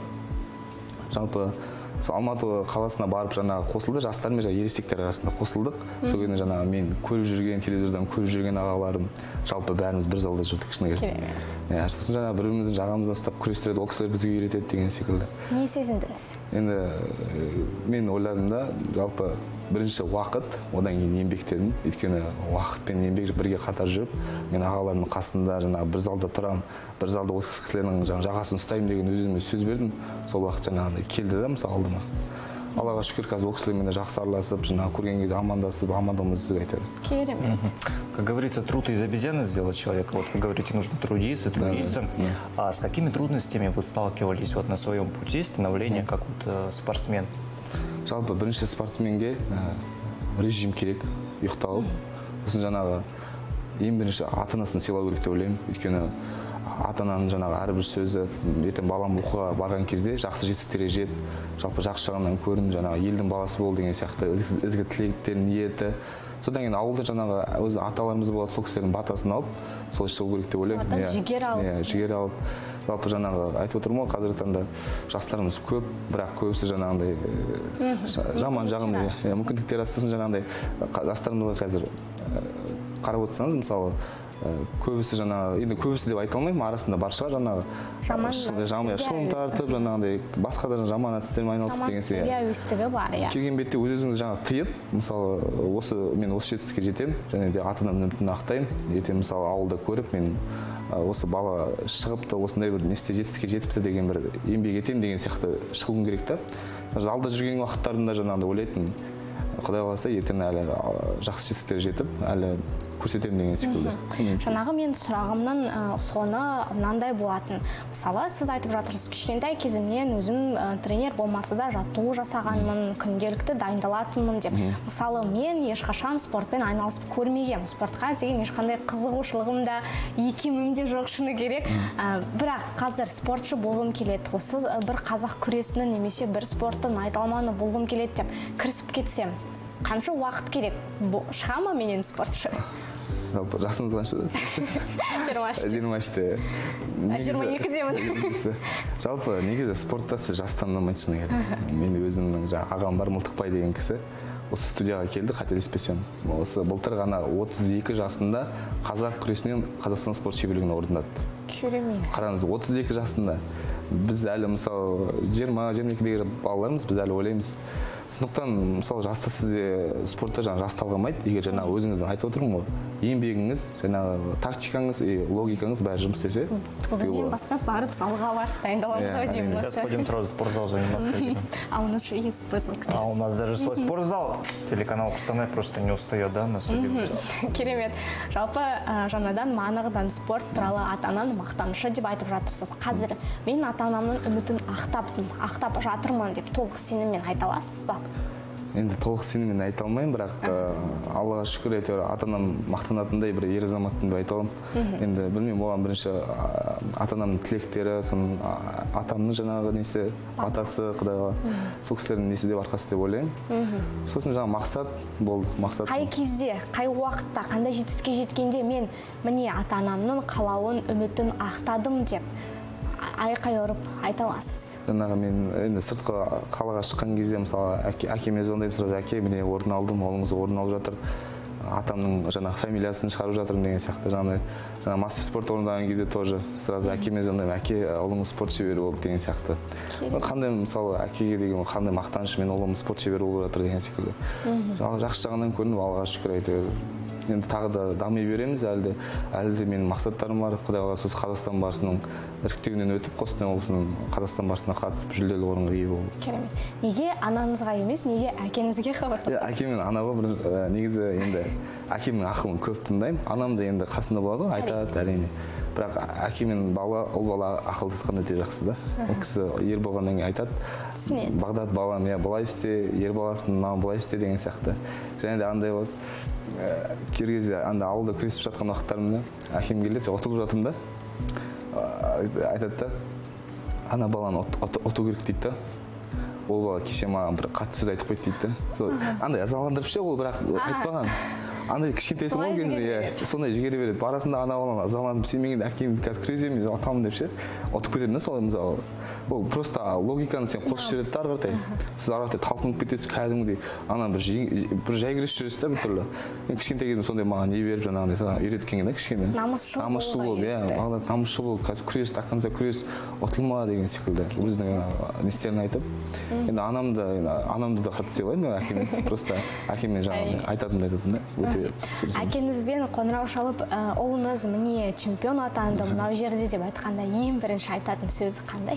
[SPEAKER 3] Жалпы Алматы қаласына барып жаңағы қосылды, жастар мен ересектер арасында қосылдық. Сол кезде жаңағы мен көріп жүрген, телевизордан көріп жүрген ағаларым, жалпы бәріміз бір залда жүрдік шыны керек. Сосын жаңағы бір-біріміздің жағамыздан ұстап күрестерді, ол кісілер бізге үйретеді деген секілді.
[SPEAKER 1] Не сезіндіңіз?
[SPEAKER 3] Енді мен ойладым да, жалпы бірінші уақыт, одан кейін еңбектедім. Өйткені уақыт пен еңбек бірге қатар жүріп, мен ағаларымның қасында жаңағы бір залда тұрам, бір залда осы кісілердің жағасын ұстаймын деген өзіме сөз бердім. Сол уақыт жаңағыдай келді да, мысалы алдыма. Аллаға шүкір, қазір ол кісілермен жақсы араласып, жаңағы көрген кезде амандасып, амандығымызды айтады.
[SPEAKER 1] Керемет.
[SPEAKER 2] Как говорится, труд из обезьяны сделать человека. Вот вы говорите, нужно трудиться, трудиться. А с какими трудностями вы сталкивались вот на своем пути становления как вот спортсмен?
[SPEAKER 3] Жалпы бірінші спортсменге режим керек, ұйықтау. Сосын жаңағы ең бірінші ата-анасын сыйлау керек деп ойлаймын. Өйткені ата-ананың жаңағы әрбір сөзі, ертең балам оқуға барған кезде жақсы жетістіктерге жет, жалпы жақсы жағынан көрін, жаңағы елдің баласы бол деген сияқты ізгі тілектер, ниеті. Содан кейін ауылда жаңағы өз аталарымыз болады, сол кісілердің батасын алып, сол шығу керек деп ойлаймын.
[SPEAKER 1] Жігер алып.
[SPEAKER 3] Жігер алып. Жалпы жаңағы айтып отырмын ғой, қазіргі таңда жастарымыз көп, бірақ көбісі жаңағындай жаман жағын, мүмкіндіктер асын жаңағындай жастарымызға қазір қарап отырсаңыз, мысалы көбісі жаңағы, енді көбісі деп айта алмаймын, арасында бар шығар жаңағы шылым тартып, жаңағындай басқа да жаман әдістермен айналысып деген сияқты.
[SPEAKER 1] Жаман әуестігі бар, иә.
[SPEAKER 3] Келген бетте өз-өзіңіз жаңағы тыйып, мысалы осы мен осы жетістікке жетемін, және де ата-анамның үмітін ақтаймын. Ертең мысалы ауылда көріп, мен осы бала шығыпты, осындай бір несте жетістікке жетіпті деген бір еңбек етемін деген сияқты шығуым керек та. Алда жүрген уақыттарында жаңағыдай ойлайтын, Құдай қаласа ертең әлі жақсы жетістіктер жетіп, әлі көрсетемін деген секілді.
[SPEAKER 1] Жаңағы мен сұрағымның соны мынандай болатын. Мысалы, сіз айтып жатырсыз, кішкентай кезімнен өзім тренер болмаса да жаттығу жасағанмын, күнделікті дайындалатынмын деп. Мысалы, мен ешқашан спортпен айналысып көрмегенмін. Спортқа деген ешқандай қызығушылығым да, икемім де жоқ шыны керек. Бірақ қазір спортшы болғым келеді. Осы бір қазақ күресінің немесе бір спорттың майталманы болғым келеді деп кірісіп кетсем, қанша уақыт керек? Шыға ма менен спортшы?
[SPEAKER 3] жалпы жасыңыз қаншада?
[SPEAKER 1] жиырма үште.
[SPEAKER 3] жиырма үште.
[SPEAKER 1] жиырма екідемін.
[SPEAKER 3] Жалпы негізі спортта сіз жастан дамайды шыны керек. Мен өзімнің ағам бар, Мылтықбай деген кісі. Осы студияға келді, қателеспесем. Осы былтыр ғана отыз екі жасында қазақ күресінен Қазақстан спорт шеберлігін орындады.
[SPEAKER 1] Керемет.
[SPEAKER 3] Қараңыз, отыз екі жасында. Біз әлі мысалы жиырма жиырма екідегі балалармыз, біз әлі ойлаймыз. Сондықтан мысалы жаста сізде спортта жаңа жас талғамайды. Егер жаңа өзіңіздің айтып отырмын ғой, еңбегіңіз, жаңағы тактикаңыз, логикаңыз бәрі жұмыс істесе.
[SPEAKER 1] Бүгіннен бастап барып залға барып дайындаламыз ау деймін.
[SPEAKER 2] Сейчас пойдем сразу в спортзал заниматься.
[SPEAKER 1] А у нас же есть спортзал, кстати.
[SPEAKER 2] А у нас даже свой спортзал. Телеканал Кустанай просто не устает, да, на судебный зал.
[SPEAKER 1] Керемет. Жалпы жаңадан манығыдан спорт туралы ата-ананы мақтанышы деп айтып жатырсыз. Қазір мен ата-анамның үмітін ақтаптым, ақтап жатырмын деп толық сеніммен айта аласыз ба?
[SPEAKER 3] Енді толық сеніммен айта алмаймын, бірақ Аллаға шүкір әйтеуір ата-анам мақтанатындай бір ер азаматпын деп айта аламын. Енді білмеймін, оған бірінші ата-анамның тілектері, соның атамның жаңағы несі, атасы, құдайға, сол кісілердің несі деп арқасы деп ойлаймын. Сосын жаңа мақсат болды, мақсат.
[SPEAKER 1] Қай кезде, қай уақытта, қандай жетістікке жеткенде мен міне ата-анамның қалауын, үмітін ақтадым деп айқай ұрып айта аласыз?
[SPEAKER 3] Жаңағы мен енді сыртқы қалаға шыққан кезде мысалы әкеме звондаймын, сразу әке міне орын алдым, ұлыңыз орын алып жатыр, атамның жаңағы фамилиясын шығарып жатырмын деген сияқты. Жаңағы мастер спорт орындаған кезде тоже сразу әкеме звондаймын, әке ұлыңыз спорт шебері болды деген сияқты. Қандай мысалы әкеге деген қандай мақтаныш, мен ұлым спорт шебері болып жатыр деген секілді. Жақсы жағынан көрініп, Аллаға шүкір әйтеуір. Енді тағы да дами береміз, әлі де әлі де менің мақсаттарым бар. Құдайға сосын Қазақстан барысының іріктеуінен өтіп, Қостанай облысының Қазақстан барысына қатысып жүлделі орынға ие болды.
[SPEAKER 1] Керемет. Неге анаңызға емес, неге әкеңізге хабарласасыз?
[SPEAKER 3] Әкем мен анаға бір негізі енді әкемнің ақылын көп тыңдаймын. Анам да енді қасында болады, айтады әрине. Бірақ әке мен бала, ұл бала ақылдасқан өте жақсы да. Ол кісі ер болғаннан кейін айтады.
[SPEAKER 1] Түсінеді.
[SPEAKER 3] Бағдат балам, иә, былай істе, ер баласын маған былай істе деген сияқты. Және де андай болады. Кер кезде анда ауылда күресіп жатқан уақыттарымда әкем келеді, отылып жатырмын да. Айтады да, ана баланы оту керек дейді да. Ол бала кеше маған бір қатты сөз айтып қойды дейді да. Андай азаландырып ше, ол бірақ айтпаған. Андай кішкентайсың ғой кезінде, сондай жігері береді. Барасында ана баланы азаландырып, сен мен әкем қазір күресемін, мен атамын деп ше, отып кетеді солай мысалы. Ол просто логиканы сен қосып жібереді ары қаратай. Сіз ары қаратай талпынып кетесіз, кәдімгідей ана бір жай күресіп жүресіз да бір түрлі. Мен кішкентай кезімде сондай маған не беріп жаңағыдай саған үйреткен да кішкене. Намысшыл болды, иә, намысшыл болды. Қазір күрес, до конца күрес, ұтылма деген секілді. Өзінің нестерін айтып. Енді анамды, анамды да қатты сыйлаймын, әкеміз просто әкемен жаңағыдай айтатын айтатын да.
[SPEAKER 1] Әкеңізбен қоңырау шалып, ұлыңыз міне чемпион атанды мынау жерде деп айтқанда ең бірінші айтатын сөзі қандай?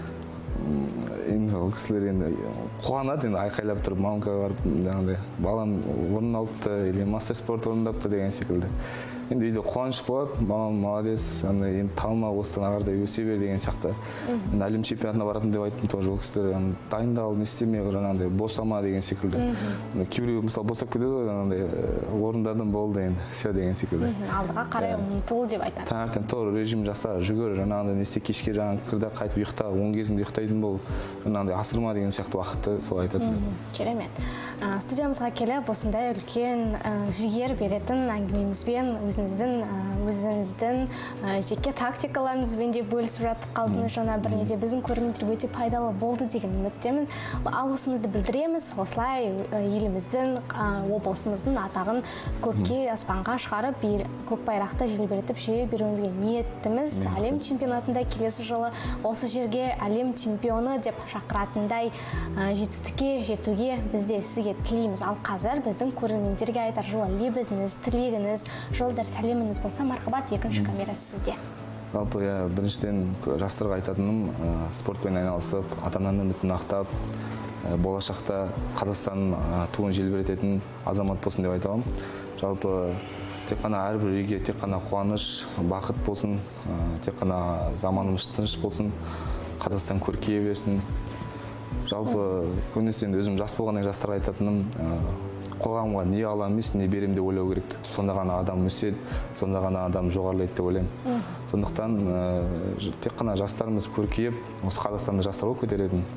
[SPEAKER 3] Енді ол кісілер енді қуанады, енді айқайлап тұрып, мамаға барып, жаңағыдай балам орын алыпты, или мастер спорт орындапты деген секілді. Енді үйде қуаныш болады, балам молодец, енді талма осыдан ағардай өсе бер деген сияқты. Енді әлем чемпионатына баратын деп айттым тоже, ол кісілер дайындал, не істеме, жаңағыдай босама деген секілді. Кейбіреу мысалы босап кетеді ғой, жаңағыдай орындадым болды енді, все деген секілді.
[SPEAKER 1] Алдыға қарай ұмтыл деп айтады.
[SPEAKER 3] Таңертең тура режим жаса, жүгір, жаңағыдай не істе, кешке жаңағы кірді қайтып ұйықта, он кезінде ұйықтайтын бол, жаңағыдай асырма деген сияқты уақытты солай айтады.
[SPEAKER 1] Керемет. Студиямызға келіп, осындай үлкен жігер беретін әңгімеңізбен өзіңіздің өзіңіздің жеке тактикаларыңызбен де бөлісіп жатып қалдыңыз. Жаңа бір неде біздің көрермендерге өте пайдалы болды деген үміттемін. Алғысымызды білдіреміз. Осылай еліміздің, облысымыздың атағын көкке, аспанға шығарып, көк байрақты желбіретіп жүре беруіңізге ниеттіміз. Әлем чемпионатында келесі жылы осы жерге әлем чемпионы деп шақыратындай жетістікке жетуге біз де сізге тілейміз. Ал қазір біздің көрермендерге айтар жылы лебізіңіз, тілегіңіз, жолдар сәлеміңіз болса, мархабат, екінші камера сізде.
[SPEAKER 3] Жалпы, біріншіден жастарға айтатыным, спортпен айналысып, ата-ананың үмітін ақтап, болашақта Қазақстан туын желбірететін азамат болсын деп айтамын. Жалпы, тек қана әрбір үйге тек қана қуаныш, бақыт болсын, тек қана заманымыз тыныш болсын, Қазақстан көркейе берсін. Жалпы, көбінесе өзім жас болғаннан жастарға айтатыным, қоғамға не алам емес, не берем деп ойлау керек. Сонда ғана адам өседі, сонда ғана адам жоғарылайды деп ойлаймын. Сондықтан тек қана жастарымыз көркейіп, осы Қазақстанды жастарға көтеретін.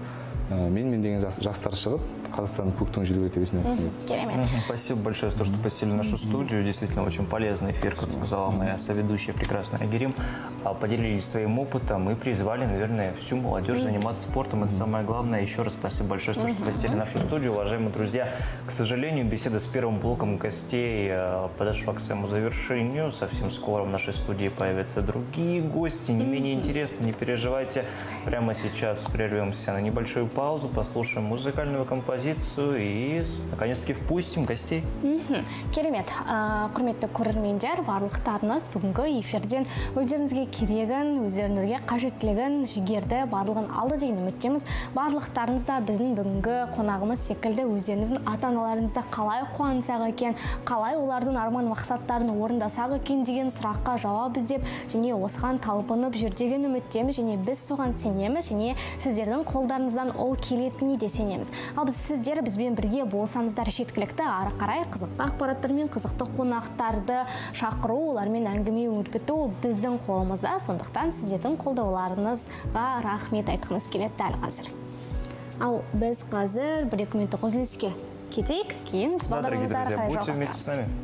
[SPEAKER 3] мен мен деген жастар шығып Қазақстанның көктің желбіретебесіне өткізді.
[SPEAKER 1] Керемет.
[SPEAKER 2] Спасибо большое за то, что посетили нашу студию. Действительно, очень полезный эфир, как сказала моя соведущая прекрасная Айгерим. Поделились своим опытом и призвали, наверное, всю молодежь заниматься спортом. Это самое главное. Еще раз спасибо большое, что посетили нашу студию. Уважаемые друзья, к сожалению, беседа с первым блоком гостей подошла к своему завершению. Совсем скоро в нашей студии появятся другие гости, не менее интересные. Не переживайте. Прямо сейчас прервемся на небольшую паузу, послушаем музыкальную композицию и, наконец-таки, впустим гостей.
[SPEAKER 1] Керемет. Құрметті көрермендер, барлықтарыңыз бүгінгі эфирден өздеріңізге керегін, өздеріңізге қажеттілігін, жігерді барлығын алды деген үміттеміз. Барлықтарыңыз да біздің бүгінгі қонағымыз секілді өздеріңіздің ата-аналарыңызды қалай қуансақ екен, қалай олардың арман мақсаттарын орындасақ екен деген сұраққа жауап іздеп, және осыған талпынып жүр деген үміттеміз, және біз соған сенеміз, және сіздердің қолдарыңыздан ол келетініне де сенеміз. Ал біз сіздер бізбен бірге болсаңыздар жеткілікті, ары қарай қызықты ақпараттар мен қызықты қонақтарды шақыру, олармен әңгіме өрбіту біздің қолымызда. Сондықтан сіздердің қолдауларыңызға рахмет айтқымыз келеді дәл қазір. Ал біз қазір бір-екі минуттық үзіліске кетейік, кейін біз бағдарламамызды ары қарай жалғастырамыз.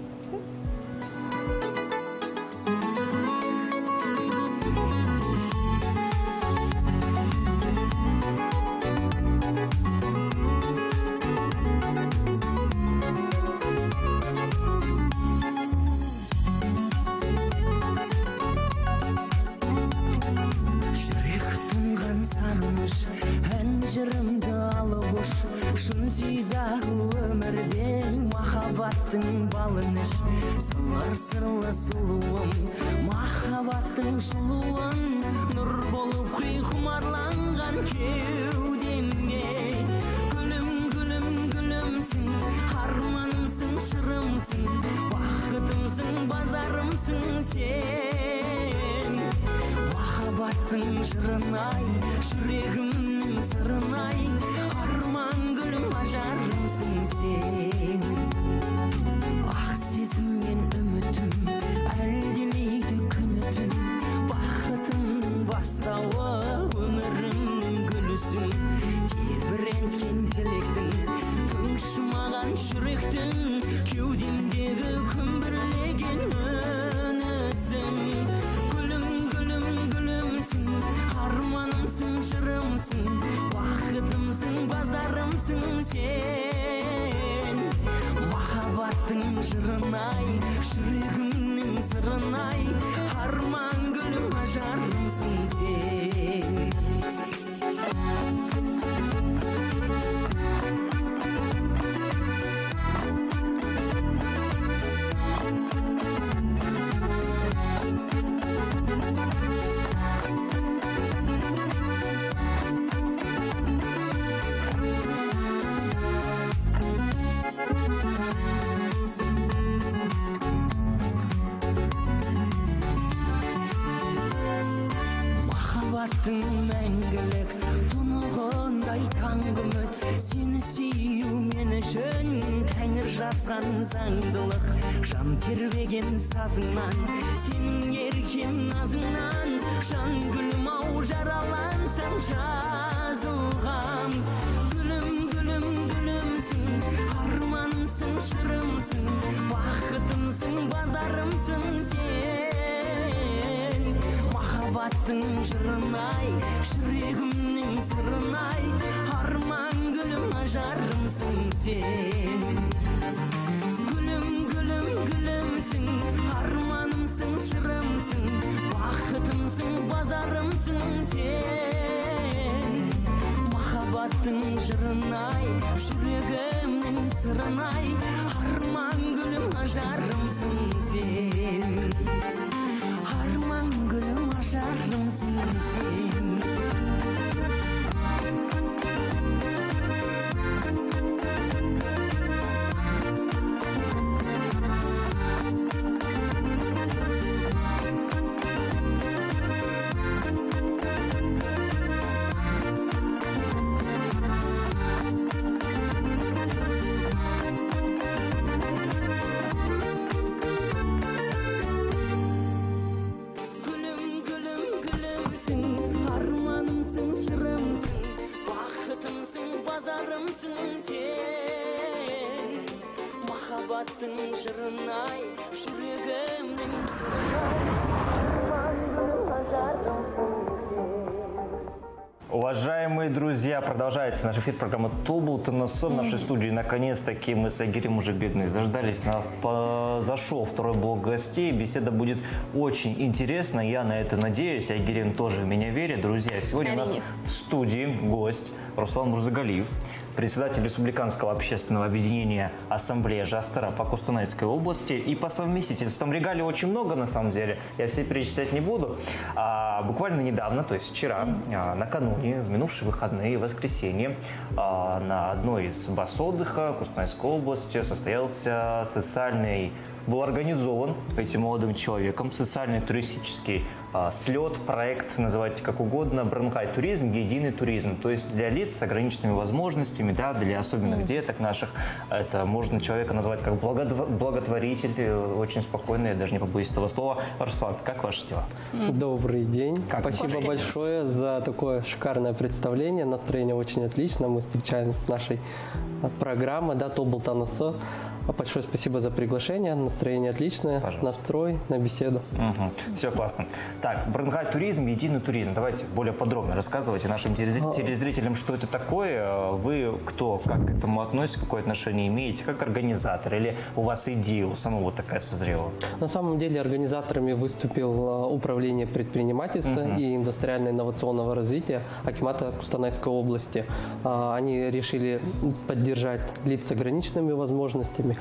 [SPEAKER 5] Мәңгілік тұнығындай таңғы үміт, сені сүю мен үшін тәңір жазған заңдылық. Жан тербеген сазыңнан, сенің еркен назыңнан, жан гүлім ау жаралансам жазылғам. Гүлім, гүлім, гүлімсің, арманымсың, шырымсың, бақытымсың, базарымсың сен. Махаббаттың жырынай, жүрегімнің сырынай, арман гүлім, ажарымсың сен. Гүлім, гүлім, гүлімсің, арманымсың, жырымсың, бақытымсың, базарымсың сен. Махаббаттың жырынай, жүрегімнің сырынай, арман гүлім, ажарымсың сен. Арман гүлім, ажарымсың сен. Gülüm, gülüm, gülümsün, armağan мазарымсың сен, махаббаттың жырынай, жүрегімнің
[SPEAKER 2] Уважаемые друзья, продолжается наш эфир программы «Тобол ТНС». В нашей студии наконец-таки мы с Айгерем уже бедные заждались. На... Зашел второй блок гостей. Беседа будет очень интересна. Я на это надеюсь. Айгерем тоже в меня верит. Друзья, сегодня у нас в студии гость Руслан Мурзагалиев, председатель Республиканского общественного объединения «Ассамблея Жастара» по Костанайской области. И по совместительствам регалий очень много, на самом деле. Я все перечислять не буду. А, буквально недавно, то есть вчера, а, накануне, в минувшие выходные, в воскресенье, а, на одной из баз отдыха Костанайской области состоялся социальный, был организован этим молодым человеком социальный туристический а, слет, проект, называйте как угодно, Бранхай туризм, единый туризм. То есть для лиц с ограниченными возможностями, да, для особенных mm. деток наших, это можно человека назвать как благотворитель, очень спокойно, я даже не побоюсь этого слова. Руслан, как ваши дела?
[SPEAKER 6] Добрый день.
[SPEAKER 2] Как
[SPEAKER 6] Спасибо
[SPEAKER 2] ваш
[SPEAKER 6] большое за такое шикарное представление. Настроение очень отлично. Мы встречаем с нашей программой, да, «Тобол ТНС». Большое спасибо за приглашение. Настроение отличное. Пожалуйста. Настрой на беседу.
[SPEAKER 2] Угу. Все классно. Так, Бранхай туризм, единый туризм. Давайте более подробно рассказывайте нашим телезрителям, что это такое. Вы кто, как к этому относитесь, какое отношение имеете, как организатор, или у вас идея у самого такая созрела?
[SPEAKER 6] На самом деле организаторами выступил Управление предпринимательства угу. и индустриально-инновационного развития акимата Костанайской области. Они решили поддержать лиц с ограниченными возможностями,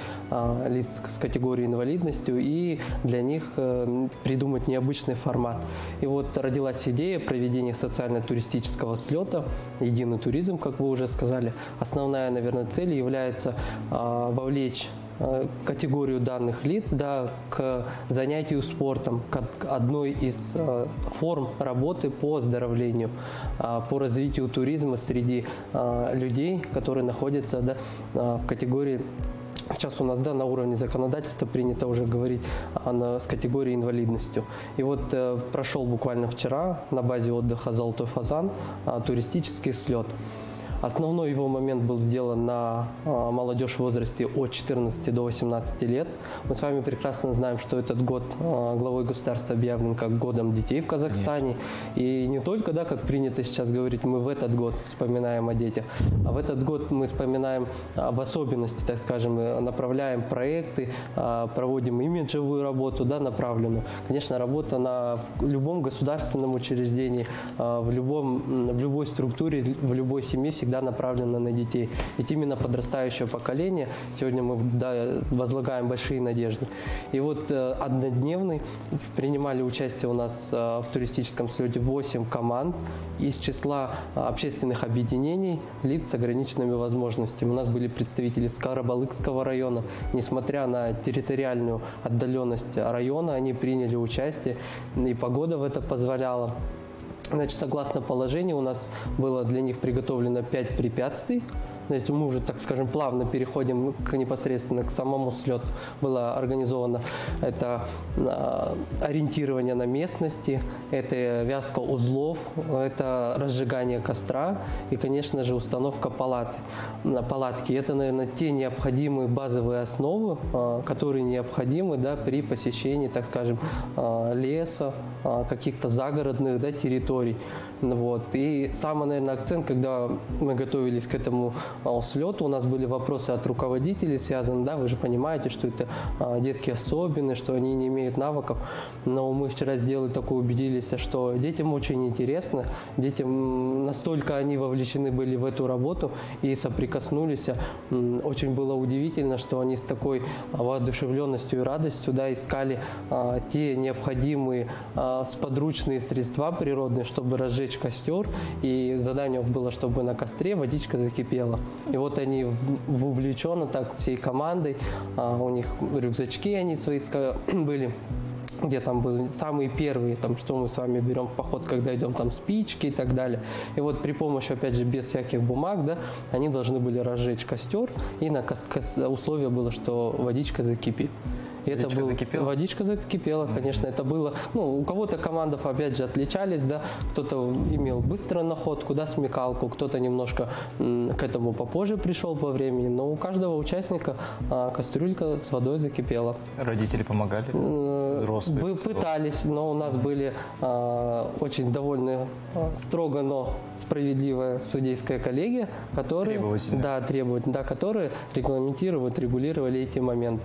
[SPEAKER 6] лиц с категорией инвалидностью, и для них придумать необычный формат. И вот родилась идея проведения социально-туристического слета, единый туризм, как вы уже сказали. Основная, наверное, цель является вовлечь категорию данных лиц, да, к занятию спортом, как одной из э, форм работы по оздоровлению, э, по развитию туризма среди э, людей, которые находятся, да, э, в категории. Сейчас у нас, да, на уровне законодательства принято уже говорить а, на, с категорией инвалидностью. И вот э, прошел буквально вчера на базе отдыха «Золотой фазан» а, туристический слет. Основной его момент был сделан на а, молодежь в возрасте от четырнадцати до восемнадцати лет. Мы с вами прекрасно знаем, что этот год а, главой государства объявлен как годом детей в Казахстане. Конечно. И не только, да, как принято сейчас говорить, мы в этот год вспоминаем о детях, а в этот год мы вспоминаем а, в особенности, так скажем, направляем проекты, а, проводим имиджевую работу, да, направленную. Конечно, работа на любом государственном учреждении, а, в, любом, в любой структуре, в любой семье всегда направлена на детей. Ведь именно подрастающее поколение, сегодня мы, да, возлагаем большие надежды. И вот э, однодневный, принимали участие у нас э, в туристическом слете восемь команд из числа э, общественных объединений лиц с ограниченными возможностями. У нас были представители Скоробалыкского района. Несмотря на территориальную отдаленность района, они приняли участие, и погода в это позволяла. Значит, согласно положению, у нас было для них приготовлено пять препятствий. Значит, мы уже, так скажем, плавно переходим к, непосредственно к самому слету. Было организовано это а, ориентирование на местности, это вязка узлов, это разжигание костра и, конечно же, установка палаты, палатки. Это, наверное, те необходимые базовые основы, а, которые необходимы, да, при посещении, так скажем, а, леса, а, каких-то загородных, да, территорий. Вот. И самый, наверное, акцент, когда мы готовились к этому слету, у нас были вопросы от руководителей связаны, да, вы же понимаете, что это а, детки особенные, что они не имеют навыков, но мы вчера сделали такое, убедились, что детям очень интересно, детям настолько они вовлечены были в эту работу и соприкоснулись, очень было удивительно, что они с такой воодушевленностью и радостью, да, искали а, те необходимые а, сподручные средства природные, чтобы разжечь костер, и задание было, чтобы на костре водичка закипела. И вот они вовлечены так всей командой, а, у них рюкзачки они свои были, где там были самые первые, там, что мы с вами берем в поход, когда идем, там спички и так далее. И вот при помощи, опять же, без всяких бумаг, да, они должны были разжечь костер, и на кос- кос- условие было, что водичка закипит. И это
[SPEAKER 2] Водичка
[SPEAKER 6] был,
[SPEAKER 2] закипела?
[SPEAKER 6] Водичка закипела, конечно. Это было, ну, у кого-то командов, опять же, отличались, да, кто-то имел быструю находку, да, смекалку, кто-то немножко м, к этому попозже пришел по времени, но у каждого участника а, кастрюлька с водой закипела.
[SPEAKER 2] Родители помогали?
[SPEAKER 6] Э,
[SPEAKER 2] Взрослые?
[SPEAKER 6] Мы пытались, но у нас были а, очень довольны а, строго, но справедливая судейская коллегия, которые,
[SPEAKER 2] Требовательная.
[SPEAKER 6] да, требуют, да, которые регламентируют, регулировали эти моменты.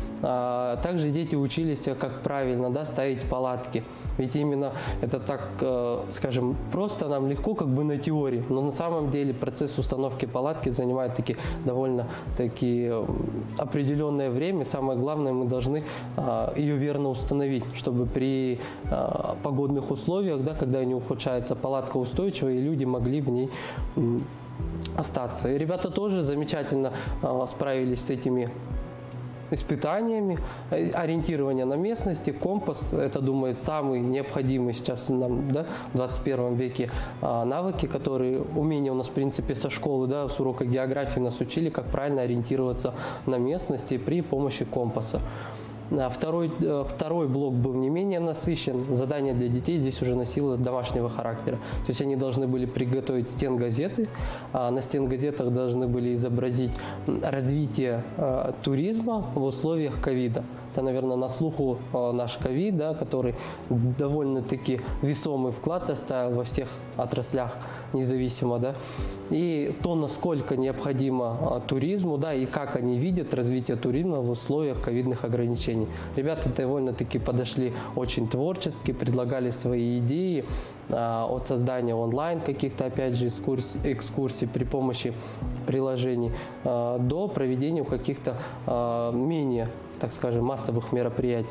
[SPEAKER 6] А, также дети учились, как правильно, да, ставить палатки. Ведь именно это так, э, скажем, просто нам легко как бы на теории, но на самом деле процесс установки палатки занимает таки довольно-таки определенное время. Самое главное, мы должны э, ее верно установить, чтобы при э, погодных условиях, да, когда не ухудшается, палатка устойчивая, и люди могли в ней м, остаться. И ребята тоже замечательно э, справились с этими испытаниями, ориентирование на местности, компас, это, думаю, самый необходимый сейчас нам, да, в двадцать первом веке а, навыки, которые, умения у нас, в принципе, со школы, да, с урока географии нас учили, как правильно ориентироваться на местности при помощи компаса. Второй, второй блок был не менее насыщен. Задание для детей здесь уже носило домашнего характера. То есть они должны были приготовить стенгазеты. А на стенгазетах должны были изобразить развитие а, туризма в условиях ковида. Это, наверное, на слуху а, наш ковид, да, который довольно-таки весомый вклад оставил во всех отраслях независимо. Да. И то, насколько необходимо а, туризму, да, и как они видят развитие туризма в условиях ковидных ограничений. Ребята довольно-таки подошли очень творчески, предлагали свои идеи а, от создания онлайн каких-то, опять же, экскурсий, экскурсий при помощи приложений а, до проведения каких-то а, менее, так скажем, массовых мероприятий.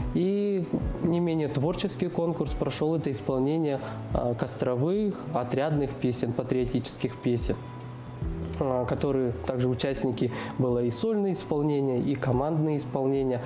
[SPEAKER 6] И не менее творческий конкурс прошел это исполнение а, костровых, отрядных песен, патриотических песен, которые также участники было и сольное исполнение, и командное исполнение.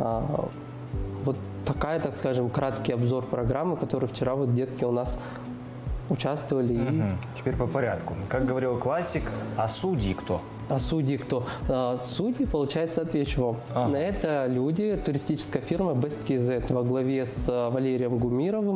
[SPEAKER 6] Вот такая, так скажем, краткий обзор программы, которую вчера вот детки у нас участвовали.
[SPEAKER 2] Угу.
[SPEAKER 6] И...
[SPEAKER 2] Теперь по порядку. Как говорил классик, а судьи кто?
[SPEAKER 6] А судьи кто? А, судьи, получается, отвечу вам.
[SPEAKER 2] Ага.
[SPEAKER 6] Это люди, туристическая фирма Best кей зет во главе с Валерием Гумировым,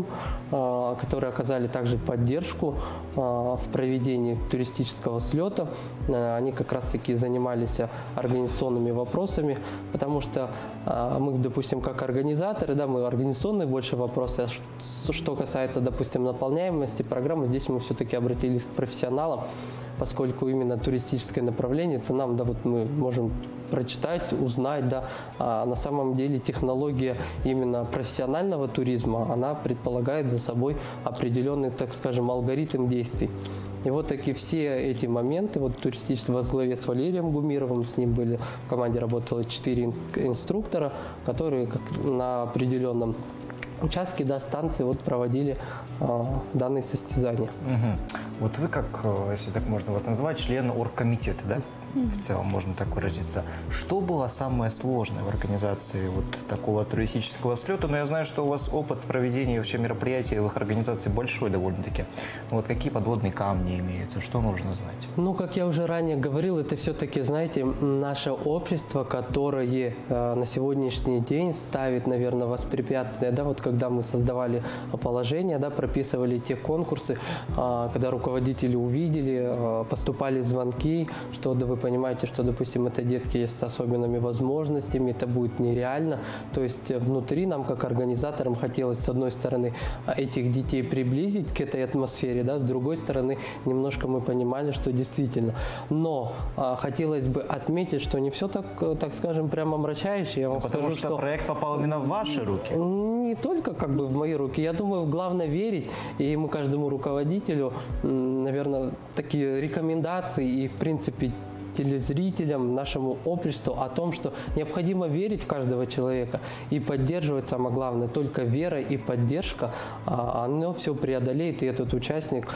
[SPEAKER 6] а, которые оказали также поддержку а, в проведении туристического слета. А, они как раз-таки занимались организационными вопросами, потому что а, мы, допустим, как организаторы, да, мы организационные больше вопросы. А что касается, допустим, наполняемости программы, здесь мы все-таки обратились к профессионалам, поскольку именно туристическое направление, это нам, да, вот мы можем прочитать, узнать, да, а на самом деле технология именно профессионального туризма, она предполагает за собой определенный, так скажем, алгоритм действий. И вот такие все эти моменты, вот туристическое во главе с Валерием Гумировым, с ним были, в команде работало четыре инструктора, которые как на определенном участке, да, станции вот проводили э, данные состязания.
[SPEAKER 2] Угу. Вот вы, как, если так можно вас назвать, член оргкомитета, да? В целом можно так выразиться. Что было самое сложное в организации вот такого туристического слета? Но я знаю, что у вас опыт в проведении вообще мероприятий в их организации большой довольно-таки. Вот какие подводные камни имеются? Что нужно знать?
[SPEAKER 6] Ну, как я уже ранее говорил, это все-таки, знаете, наше общество, которое э, на сегодняшний день ставит, наверное, воспрепятствия, да, вот когда мы создавали положение, да, прописывали те конкурсы, э, когда руководители увидели, э, поступали звонки, что, да, вы понимаете, что, допустим, это детки с особенными возможностями, это будет нереально. То есть внутри нам, как организаторам, хотелось, с одной стороны, этих детей приблизить к этой атмосфере, да, с другой стороны, немножко мы понимали, что действительно. Но а, хотелось бы отметить, что не все так, так скажем, прямо омрачающе. Я вам
[SPEAKER 2] Потому
[SPEAKER 6] скажу,
[SPEAKER 2] что,
[SPEAKER 6] что
[SPEAKER 2] проект попал именно в ваши руки.
[SPEAKER 6] не только как бы в мои руки. Я думаю, главное верить, и мы каждому руководителю, наверное, такие рекомендации и, в принципе, телезрителям, нашему обществу о том, что необходимо верить в каждого человека и поддерживать, самое главное, только вера и поддержка, оно все преодолеет, и этот участник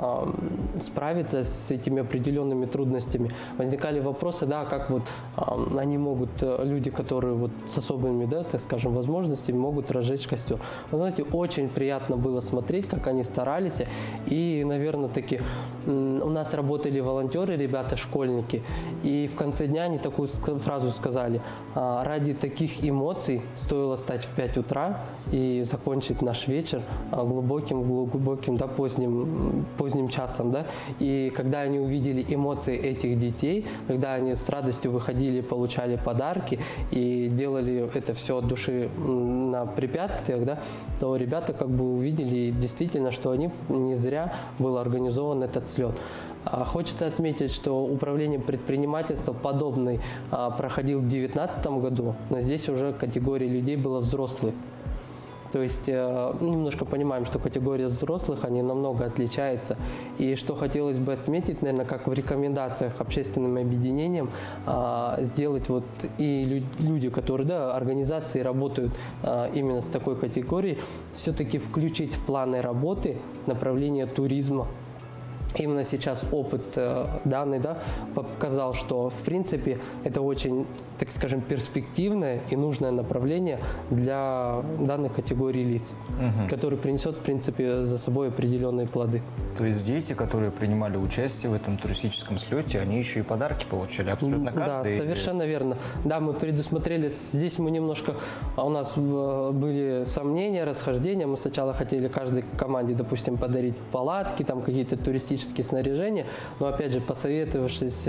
[SPEAKER 6] справится с этими определенными трудностями. Возникали вопросы, да, как вот они могут, люди, которые вот с особыми, да, так скажем, возможностями, могут разжечь костер. Вы знаете, очень приятно было смотреть, как они старались, и, наверное, таки у нас работали волонтеры, ребята, школьники, И в конце дня они такую фразу сказали: ради таких эмоций стоило встать в пять утра и закончить наш вечер глубоким, глубоким, да, поздним, поздним часом, да. И когда они увидели эмоции этих детей, когда они с радостью выходили, получали подарки и делали это все от души на препятствиях, да, то ребята как бы увидели действительно, что они не зря был организован этот слет. Хочется отметить, что управление предпринимательством подобный проходил в две тысячи девятнадцатом году, но здесь уже категория людей была взрослых. То есть немножко понимаем, что категория взрослых, они намного отличаются. И что хотелось бы отметить, наверное, как в рекомендациях общественным объединениям, сделать вот и люди, которые, да, организации работают именно с такой категорией, все-таки включить в планы работы направление туризма. Именно сейчас опыт э, данный, да, показал, что в принципе это очень, так скажем, перспективное и нужное направление для данной категории лиц, угу. который принесет в принципе за собой определенные плоды.
[SPEAKER 2] То есть дети, которые принимали участие в этом туристическом слете, они еще и подарки получали абсолютно каждый?
[SPEAKER 6] Да, совершенно верно. Да, мы предусмотрели, здесь мы немножко, у нас были сомнения, расхождения. Мы сначала хотели каждой команде, допустим, подарить палатки, там какие-то туристические снаряжения, но опять же, посоветовавшись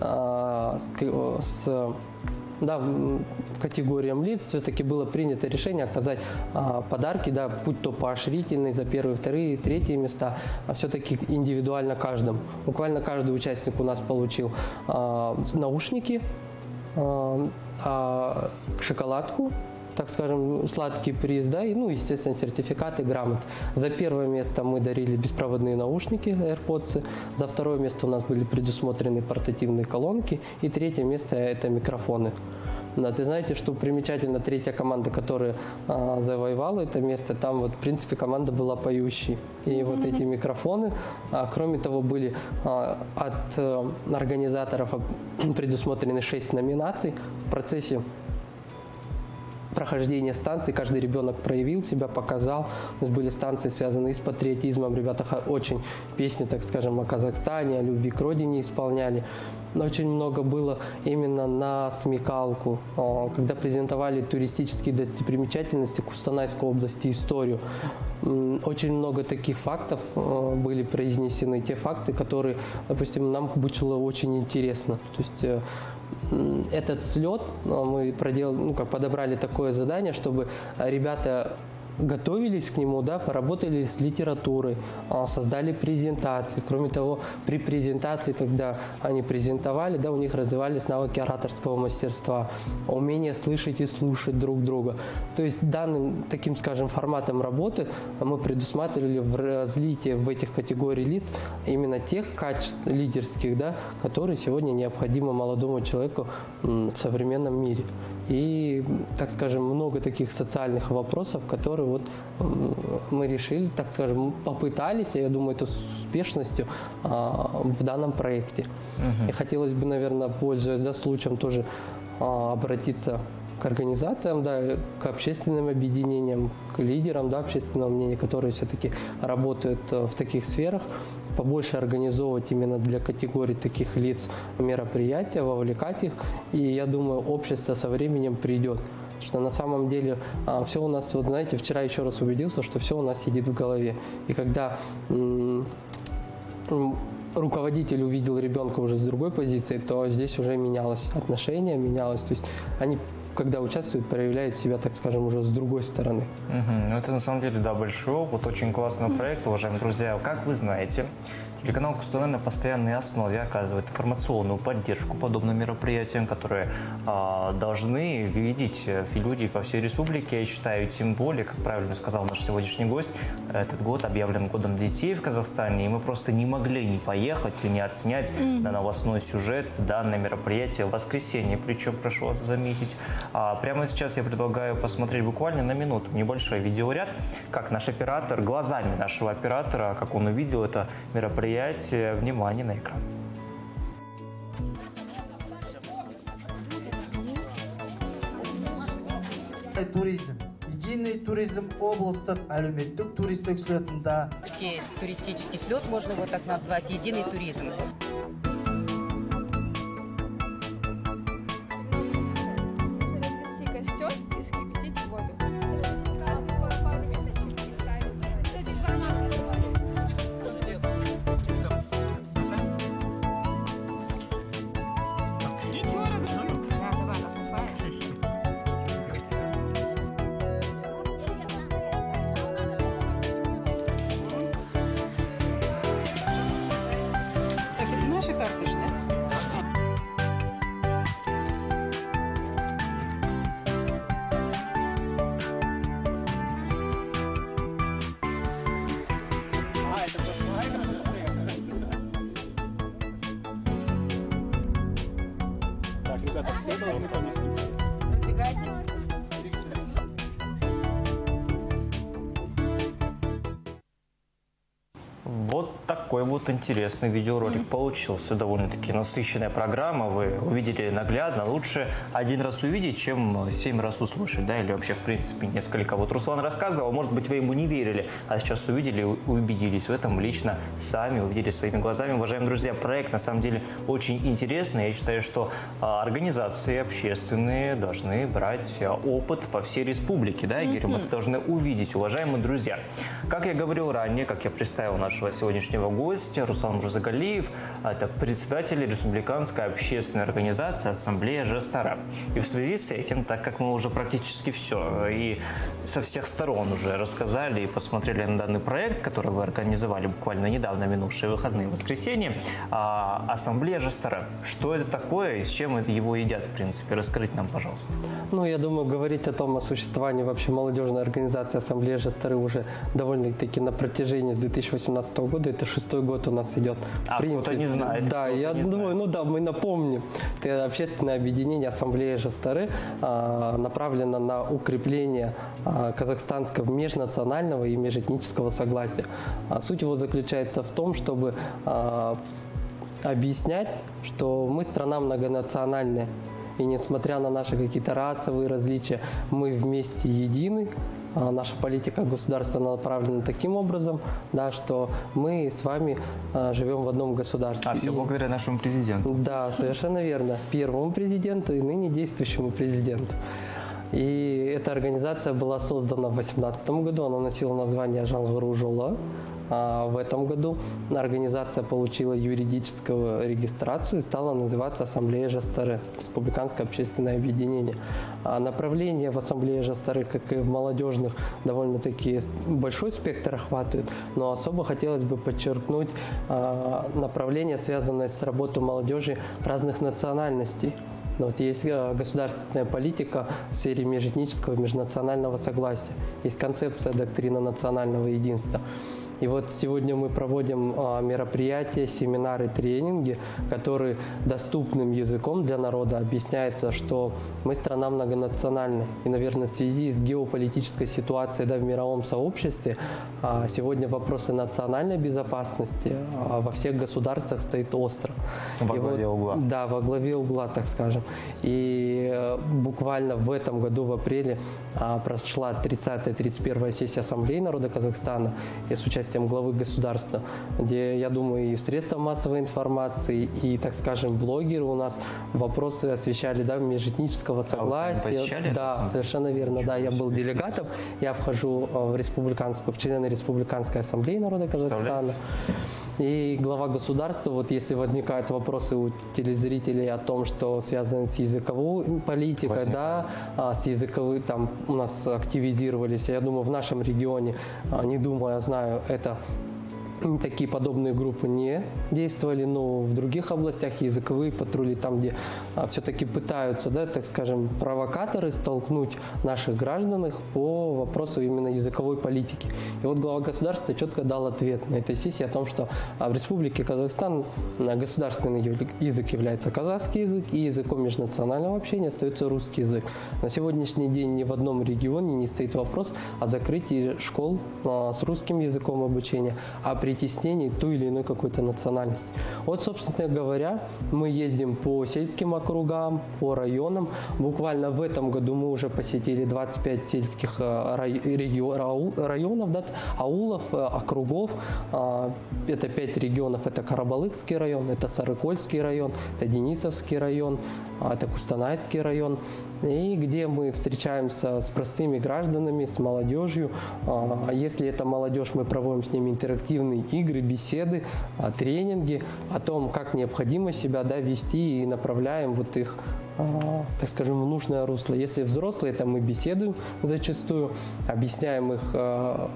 [SPEAKER 6] а, с, с да, категориям лиц, все-таки было принято решение оказать а, подарки, да, будь то поощрительные за первые, вторые, третьи места, а все-таки индивидуально каждому. Буквально каждый участник у нас получил а, наушники, а, а, шоколадку, так скажем, сладкий приз, да, и, ну, естественно, сертификаты, грамоты. За первое место мы дарили беспроводные наушники AirPods, за второе место у нас были предусмотрены портативные колонки, и третье место – это микрофоны. Но ты знаете, что примечательно, третья команда, которая а, завоевала это место, там вот, в принципе, команда была поющей. И mm-hmm. вот эти микрофоны, а, кроме того, были а, от а, организаторов предусмотрены шесть номинаций в процессе прохождения станций. Каждый ребенок проявил себя, показал. У нас были станции, связанные с патриотизмом. Ребята очень песни, так скажем, о Казахстане, о любви к родине исполняли. Но очень много было именно на смекалку, когда презентовали туристические достопримечательности Кустанайской области, историю. Очень много таких фактов были произнесены, те факты, которые, допустим, нам было очень интересно. То есть этот слет мы проделали, ну, как подобрали такое задание, чтобы ребята готовились к нему, да, поработали с литературой, создали презентации. Кроме того, при презентации, когда они презентовали, да, у них развивались навыки ораторского мастерства, умение слышать и слушать друг друга. То есть данным таким, скажем, форматом работы мы предусматривали в развитии в этих категориях лиц именно тех качеств лидерских, да, которые сегодня необходимы молодому человеку в современном мире. И, так скажем, много таких социальных вопросов, которые вот мы решили, так скажем, попытались, и я думаю, это с успешностью а, в данном проекте. Uh-huh. И хотелось бы, наверное, пользуясь, да, случаем, тоже а, обратиться к организациям, да, к общественным объединениям, к лидерам, да, общественного мнения, которые все-таки работают в таких сферах, побольше организовывать именно для категорий таких лиц мероприятия, вовлекать их. И я думаю, общество со временем придет. Потому что на самом деле а, все у нас, вот знаете, вчера еще раз убедился, что все у нас сидит в голове. И когда м- м- руководитель увидел ребенка уже с другой позиции, то здесь уже менялось отношение, менялось. То есть они, когда участвуют, проявляют себя, так скажем, уже с другой стороны.
[SPEAKER 2] Угу. Ну, это на самом деле, да, большой опыт, очень классный проект, уважаемые друзья. Как вы знаете, телеканал Кустанай на постоянной основе оказывает информационную поддержку подобным мероприятиям, которые а, должны видеть люди по всей республике. Я считаю, тем более, как правильно сказал наш сегодняшний гость, этот год объявлен годом детей в Казахстане, и мы просто не могли не поехать и не отснять mm-hmm. на новостной сюжет данное мероприятие в воскресенье. Причем, прошу вас заметить, а, прямо сейчас я предлагаю посмотреть буквально на минуту небольшой видеоряд, как наш оператор, глазами нашего оператора, как он увидел это мероприятие. Внимание на экран.
[SPEAKER 7] Туризм. Единый туризм областық әлеуметтік туристік слетында.
[SPEAKER 8] Туристический слет можно вот так назвать, единый туризм. Ребята, все должны поместиться.
[SPEAKER 9] Продвигайтесь.
[SPEAKER 2] Вот такой вот интересный видеоролик mm-hmm. получился. Довольно-таки насыщенная программа. Вы увидели наглядно. Лучше один раз увидеть, чем семь раз услышать, да, или вообще, в принципе, несколько. Вот Руслан рассказывал, может быть, вы ему не верили, а сейчас увидели, убедились в этом лично сами, увидели своими глазами. Уважаемые друзья, проект на самом деле очень интересный. Я считаю, что а, организации общественные должны брать а, опыт по всей республике, да, Игорь? Mm-hmm. Мы должны увидеть, уважаемые друзья. Как я говорил ранее, как я представил нашего сегодняшнего гостя, Руслан Мурзагалиев, это председатель республиканской общественной организации «Ассамблея Жастара». И в связи с этим, так как мы уже практически все и со всех сторон уже рассказали и посмотрели на данный проект, который вы организовали буквально недавно, минувшие выходные, воскресенье, «Ассамблея Жастара». Что это такое и с чем это его едят, в принципе? Раскрыть нам, пожалуйста.
[SPEAKER 6] Ну, я думаю, говорить о том, о существовании вообще молодежной организации «Ассамблея Жастары» уже довольно-таки на протяжении с две тысячи восемнадцатого года, это шестой год у нас идет.
[SPEAKER 2] А кто-то не знает.
[SPEAKER 6] Да, я
[SPEAKER 2] не
[SPEAKER 6] думаю,
[SPEAKER 2] знает.
[SPEAKER 6] ну да, мы напомним. Это общественное объединение «Ассамблея Жастары» а, направлено на укрепление а, казахстанского межнационального и межэтнического согласия. А, суть его заключается в том, чтобы а, объяснять, что мы страна многонациональная. И несмотря на наши какие-то расовые различия, мы вместе едины. Наша политика государства направлена таким образом, да, что мы с вами а, живем в одном государстве.
[SPEAKER 2] А все
[SPEAKER 6] и,
[SPEAKER 2] благодаря нашему президенту.
[SPEAKER 6] Да, совершенно верно. Первому президенту и ныне действующему президенту. И эта организация была создана в две тысячи восемнадцатом году, она носила название «Жалгыру жолы». А в этом году организация получила юридическую регистрацию и стала называться «Ассамблея Жастары», республиканское общественное объединение. А направления в «Ассамблее Жастары», как и в молодежных, довольно-таки большой спектр охватывают, но особо хотелось бы подчеркнуть а, направления, связанные с работой молодежи разных национальностей. Вот есть государственная политика в сфере межэтнического и межнационального согласия. Есть концепция доктрины национального единства. И вот сегодня мы проводим а, мероприятия, семинары, тренинги, которые доступным языком для народа объясняется, что мы страна многонациональная. И, наверное, в связи с геополитической ситуацией, да, в мировом сообществе, а, сегодня вопросы национальной безопасности а, во всех государствах стоит остро.
[SPEAKER 2] Во главе
[SPEAKER 6] вот,
[SPEAKER 2] угла.
[SPEAKER 6] Да, во главе угла, так скажем. И э, буквально в этом году, в апреле, а, прошла тридцатая тридцать первая сессия Ассамблеи народа Казахстана и с участием главы государства, где, я думаю, и средства массовой информации, и, так скажем, блогеры у нас вопросы освещали, да, межэтнического согласия.
[SPEAKER 2] А
[SPEAKER 6] да, совершенно верно. Да, я был делегатом, я вхожу в республиканскую, в члены Республиканской ассамблеи народа Казахстана. И глава государства, вот если возникают вопросы у телезрителей о том, что связано с языковой политикой, да, с языковой, там у нас активизировались, я думаю, в нашем регионе, не думаю, я знаю, это такие подобные группы не действовали, но в других областях языковые патрули, там, где а, все-таки пытаются, да, так скажем, провокаторы столкнуть наших граждан по вопросу именно языковой политики. И вот глава государства четко дал ответ на этой сессии о том, что а, в Республике Казахстан государственный язык является казахский язык, и языком межнационального общения остается русский язык. На сегодняшний день ни в одном регионе не стоит вопрос о закрытии школ а, с русским языком обучения, о притеснении той или иной какой-то национальности. Вот, собственно говоря, мы ездим по сельским округам, по районам. Буквально в этом году мы уже посетили двадцать пять сельских районов, да, аулов, округов. Это пять регионов. Это Карабалыкский район, это Сарыкольский район, это Денисовский район, это Кустанайский район. И где мы встречаемся с простыми гражданами, с молодежью. Если это молодежь, мы проводим с ними интерактивные игры, беседы, тренинги о том, как необходимо себя, да, вести, и направляем вот их, так скажем, в нужное русло. Если взрослые, то мы беседуем зачастую, объясняем их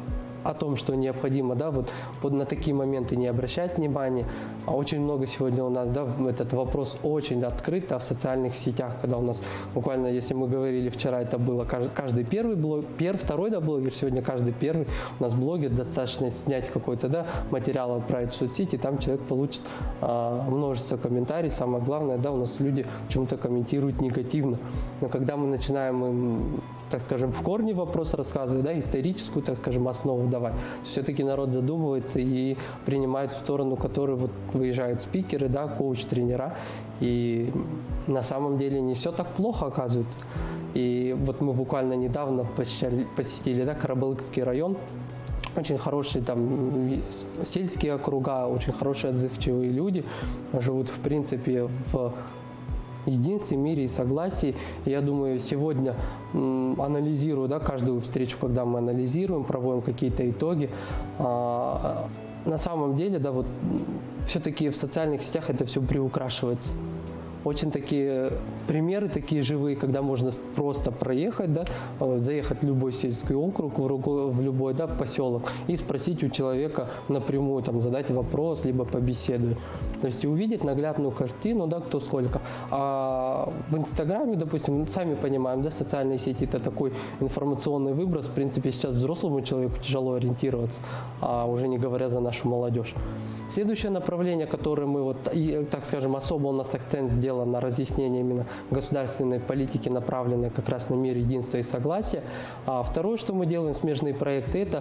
[SPEAKER 6] о том, что необходимо, да, вот, вот на такие моменты не обращать внимания. А очень много сегодня у нас, да, этот вопрос очень открыт, да, в социальных сетях, когда у нас буквально, если мы говорили вчера, это было каждый, каждый первый блог, первый, второй, да, блогер, сегодня каждый первый у нас блогер, достаточно снять какой-то, да, материал, отправить в соцсети, там человек получит а, множество комментариев. Самое главное, да, у нас люди почему-то комментируют негативно. Но когда мы начинаем им, так скажем, в корне вопрос рассказывать, да, историческую, так скажем, основу давать, все-таки народ задумывается и принимает в сторону, которой вот выезжают спикеры, да, коуч-тренера. И на самом деле не все так плохо оказывается. И вот мы буквально недавно посетили, посетили да, Карабалыкский район. Очень хорошие там сельские округа, очень хорошие отзывчивые люди, живут в принципе в единстве, мире и согласии. Я думаю, сегодня анализируя, да, каждую встречу, когда мы анализируем, проводим какие-то итоги, а, на самом деле, да, вот все-таки в социальных сетях это все приукрашивается. Очень такие примеры, такие живые, когда можно просто проехать, да, заехать в любой сельский округ, в любой, да, поселок и спросить у человека напрямую, там, задать вопрос, либо побеседовать. То есть увидеть наглядную картину, да, кто сколько. А в Инстаграме, допустим, сами понимаем, да, социальные сети – это такой информационный выброс. В принципе, сейчас взрослому человеку тяжело ориентироваться, а уже не говоря за нашу молодежь. Следующее направление, которое мы, вот, так скажем, особо у нас акцент сделан на разъяснение именно государственной политики, направленной как раз на мир, единство и согласие. А второе, что мы делаем, смежные проекты, это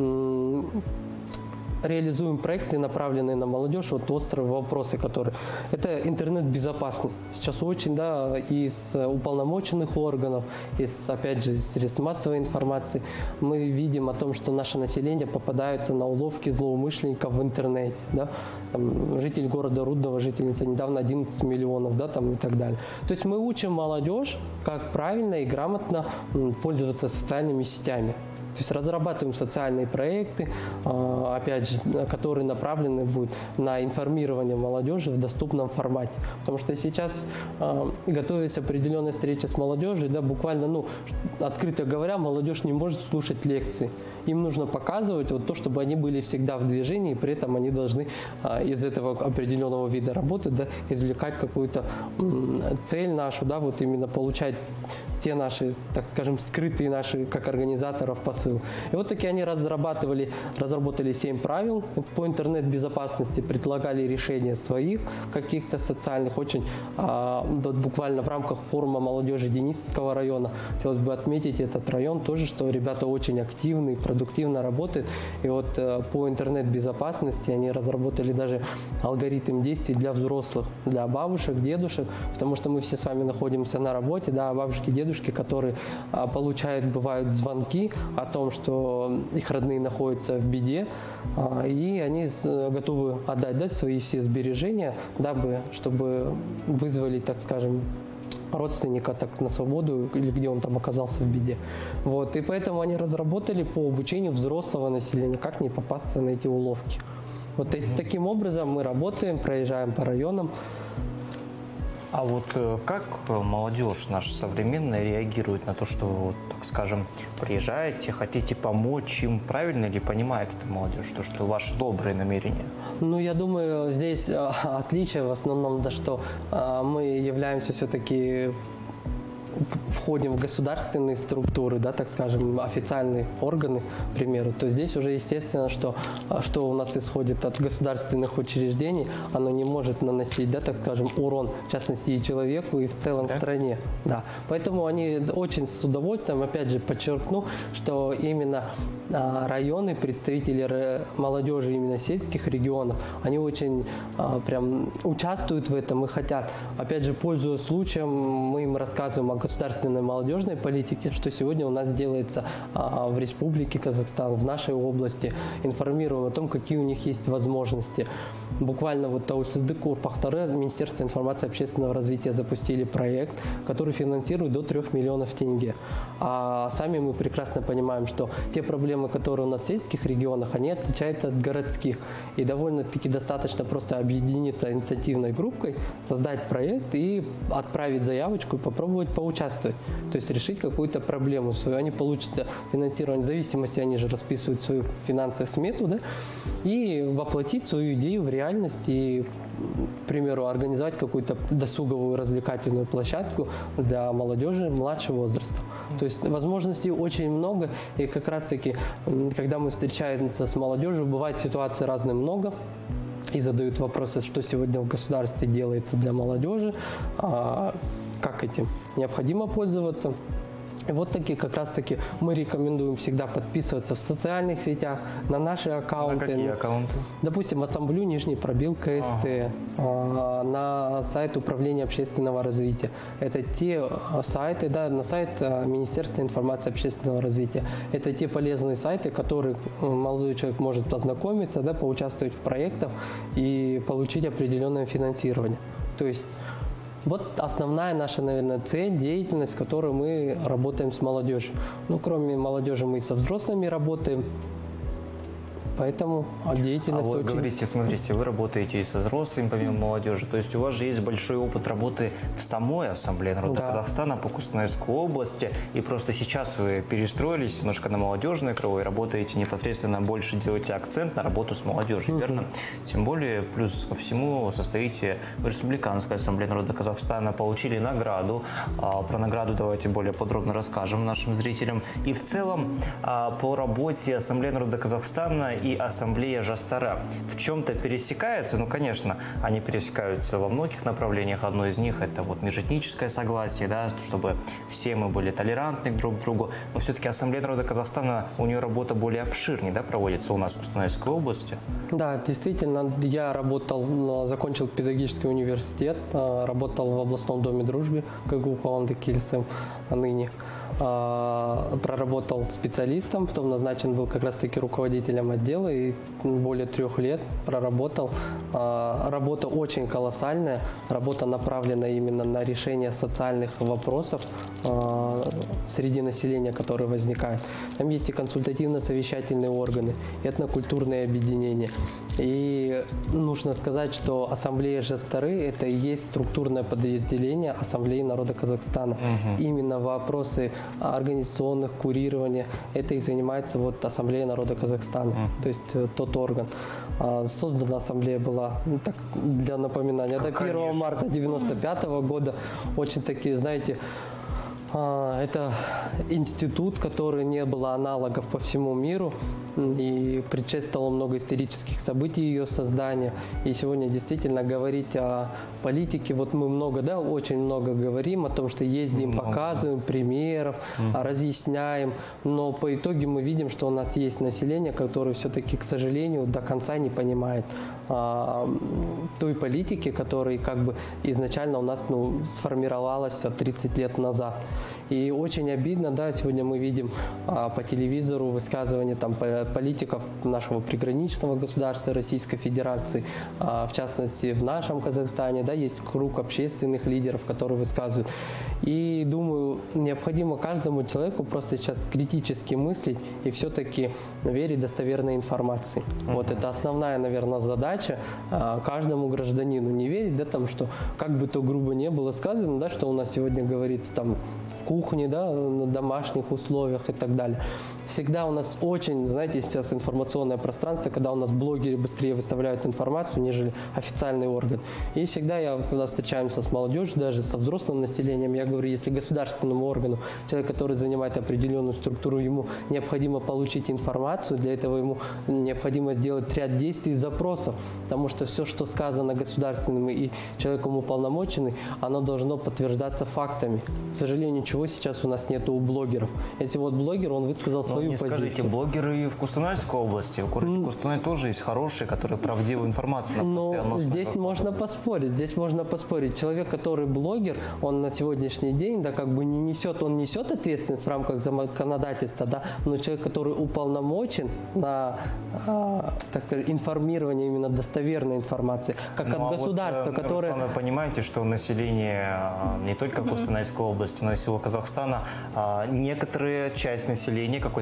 [SPEAKER 6] реализуем проекты, направленные на молодежь, вот острые вопросы, которые... Это интернет-безопасность. Сейчас очень, да, из уполномоченных органов, из, опять же, средств массовой информации мы видим о том, что наше население попадается на уловки злоумышленников в интернете, да, там, житель города Рудного, жительница недавно одиннадцать миллионов, да, там и так далее. То есть мы учим молодежь, как правильно и грамотно пользоваться социальными сетями. То есть разрабатываем социальные проекты, опять же, которые направлены будут на информирование молодежи в доступном формате. Потому что сейчас, готовясь к определенной встрече с молодежью, да, буквально, ну, открыто говоря, молодежь не может слушать лекции. Им нужно показывать вот то, чтобы они были всегда в движении, и при этом они должны из этого определенного вида работы, да, извлекать какую-то цель нашу, да, вот именно получать те наши, так скажем, скрытые наши, как организаторов, посыл. И вот такие они разрабатывали, разработали семь правил по интернет-безопасности, предлагали решения своих каких-то социальных, очень а, буквально в рамках форума молодежи Денисовского района. Хотелось бы отметить этот район тоже, что ребята очень активны, продуктивно работают. И вот а, по интернет-безопасности они разработали даже алгоритм действий для взрослых, для бабушек, дедушек, потому что мы все с вами находимся на работе, да, бабушки, дедушки, которые а, получают, бывают звонки о том, что их родные находятся в беде, а, и они с, готовы отдать, да, свои все сбережения, дабы, чтобы вызволить, так скажем, родственника так на свободу или где он там оказался в беде. Вот. И поэтому они разработали по обучению взрослого населения, как не попасться на эти уловки. Вот mm-hmm. таким образом мы работаем, проезжаем по районам.
[SPEAKER 2] А вот как молодежь наша современная реагирует на то, что, вот, так скажем, приезжаете, хотите помочь им? Правильно ли понимает эта молодежь, то, что ваши добрые намерения?
[SPEAKER 6] Ну, я думаю, здесь отличие в основном, да, что мы являемся все-таки, входим в государственные структуры, да, так скажем, официальные органы, к примеру, то здесь уже естественно, что, что у нас исходит от государственных учреждений, оно не может наносить, да, так скажем, урон, в частности, и человеку, и в целом да? стране. Да. Поэтому они очень с удовольствием, опять же, подчеркну, что именно а, районы, представители молодежи именно сельских регионов, они очень а, прям участвуют в этом и хотят. Опять же, пользуясь случаем, мы им рассказываем о государственной молодежной политике, что сегодня у нас делается а, в Республике Казахстан, в нашей области, информируем о том, какие у них есть возможности. Буквально вот Тауэлсиздик Урпахтары, Министерство информации и общественного развития запустили проект, который финансирует до трёх миллионов тенге. А сами мы прекрасно понимаем, что те проблемы, которые у нас в сельских регионах, они отличаются от городских. И довольно-таки достаточно просто объединиться инициативной группой, создать проект и отправить заявочку и попробовать поучаствовать. поучаствовать, то есть решить какую-то проблему свою. Они получат финансирование, в зависимости, они же расписывают свою финансовую смету, да, и воплотить свою идею в реальность и, к примеру, организовать какую-то досуговую развлекательную площадку для молодежи младшего возраста. То есть возможностей очень много, и как раз-таки, когда мы встречаемся с молодежью, бывает ситуаций разных много, и задают вопросы, что сегодня в государстве делается для молодежи, как этим необходимо пользоваться. И вот такие как раз таки мы рекомендуем всегда подписываться в социальных сетях, на наши аккаунты.
[SPEAKER 2] На какие аккаунты?
[SPEAKER 6] Допустим, Ассамблею Нижний Пробел КСТ, ага. на сайт Управления общественного развития. Это те сайты, да, на сайт Министерства информации общественного развития. Это те полезные сайты, которые молодой человек может познакомиться, да, поучаствовать в проектах и получить определенное финансирование. То есть вот основная наша, наверное, цель, деятельность, с которой мы работаем с молодежью. Ну, кроме молодежи, мы и со взрослыми работаем. Поэтому деятельность
[SPEAKER 2] а вы
[SPEAKER 6] очень...
[SPEAKER 2] говорите, смотрите, вы работаете и со взрослыми, помимо молодежи, то есть у вас же есть большой опыт работы в самой Ассамблее народа да. Казахстана по Кустанайской области, и просто сейчас вы перестроились немножко на молодежное крыло и работаете непосредственно, больше делаете акцент на работу с молодежью, mm-hmm. верно? Тем более, плюс ко всему, состоите в Республиканской Ассамблее народа Казахстана, получили награду. Про награду давайте более подробно расскажем нашим зрителям. И в целом по работе Ассамблеи народа Казахстана и Ассамблея Жастары в чем-то пересекаются. Ну, конечно, они пересекаются во многих направлениях. Одно из них – это вот межэтническое согласие, да, чтобы все мы были толерантны друг к другу. Но все-таки Ассамблея народа Казахстана, у нее работа более обширнее, да, проводится у нас в Кустанайской области. Да,
[SPEAKER 6] действительно, я работал, закончил педагогический университет, работал в областном доме дружбы, как у Каланды Кильцем, ныне. Проработал специалистом, потом назначен был как раз-таки руководителем отдела и более трех лет проработал. Работа очень колоссальная, работа направлена именно на решение социальных вопросов среди населения, которые возникают. Там есть и консультативно-совещательные органы, этнокультурные объединения. И нужно сказать, что Ассамблея Жастары – это и есть структурное подразделение Ассамблеи народа Казахстана. Угу. Именно вопросы организационных, курирования, это и занимается вот Ассамблея народа Казахстана, mm. то есть тот орган. Создана Ассамблея была, ну, так, для напоминания, до первого марта девяносто пятого года. Очень такие, знаете, это институт, который не было аналогов по всему миру, и предшествовало много исторических событий ее создания. И сегодня действительно говорить о политике, вот мы много, да, очень много говорим о том, что ездим, много. Показываем примеров, mm. разъясняем, но по итогу мы видим, что у нас есть население, которое все-таки, к сожалению, до конца не понимает а, той политики, которая как бы изначально у нас, ну, сформировалась тридцать лет назад. И очень обидно, да, сегодня мы видим а, по телевизору высказывания там политиков нашего приграничного государства Российской Федерации, а, в частности в нашем Казахстане, да, есть круг общественных лидеров, которые высказывают. И думаю, необходимо каждому человеку просто сейчас критически мыслить и все-таки верить достоверной информации. Mm-hmm. Вот это основная, наверное, задача а, каждому гражданину. Не верить, да, там, что как бы то грубо не было сказано, да, что у нас сегодня говорится там в кухне, да, на домашних условиях и так далее. Всегда у нас очень, знаете, сейчас информационное пространство, когда у нас блогеры быстрее выставляют информацию, нежели официальный орган. И всегда я, когда встречаемся с молодежью, даже со взрослым населением, я говорю, если государственному органу, человек, который занимает определенную структуру, ему необходимо получить информацию, для этого ему необходимо сделать ряд действий и запросов, потому что все, что сказано государственным и человеком уполномоченным, оно должно подтверждаться фактами. К сожалению, ничего сейчас у нас нету у блогеров. Если вот блогер, он высказал свою
[SPEAKER 2] не
[SPEAKER 6] позицию.
[SPEAKER 2] Скажите, блогеры в Кустанайской области, в городе mm. Кустанай тоже есть хорошие, которые правдивую информацию.
[SPEAKER 6] Но здесь можно поспорить, здесь можно поспорить. Человек, который блогер, он на сегодняшний день, да, как бы не несет, он несет ответственность в рамках законодательства, да, но человек, который уполномочен на, э, так сказать, информирование именно достоверной информации, как ну, от а государства,
[SPEAKER 2] вот,
[SPEAKER 6] которое...
[SPEAKER 2] Вы понимаете, что население не только Кустанайской области, но и всего Казахстана, некоторая часть населения, какой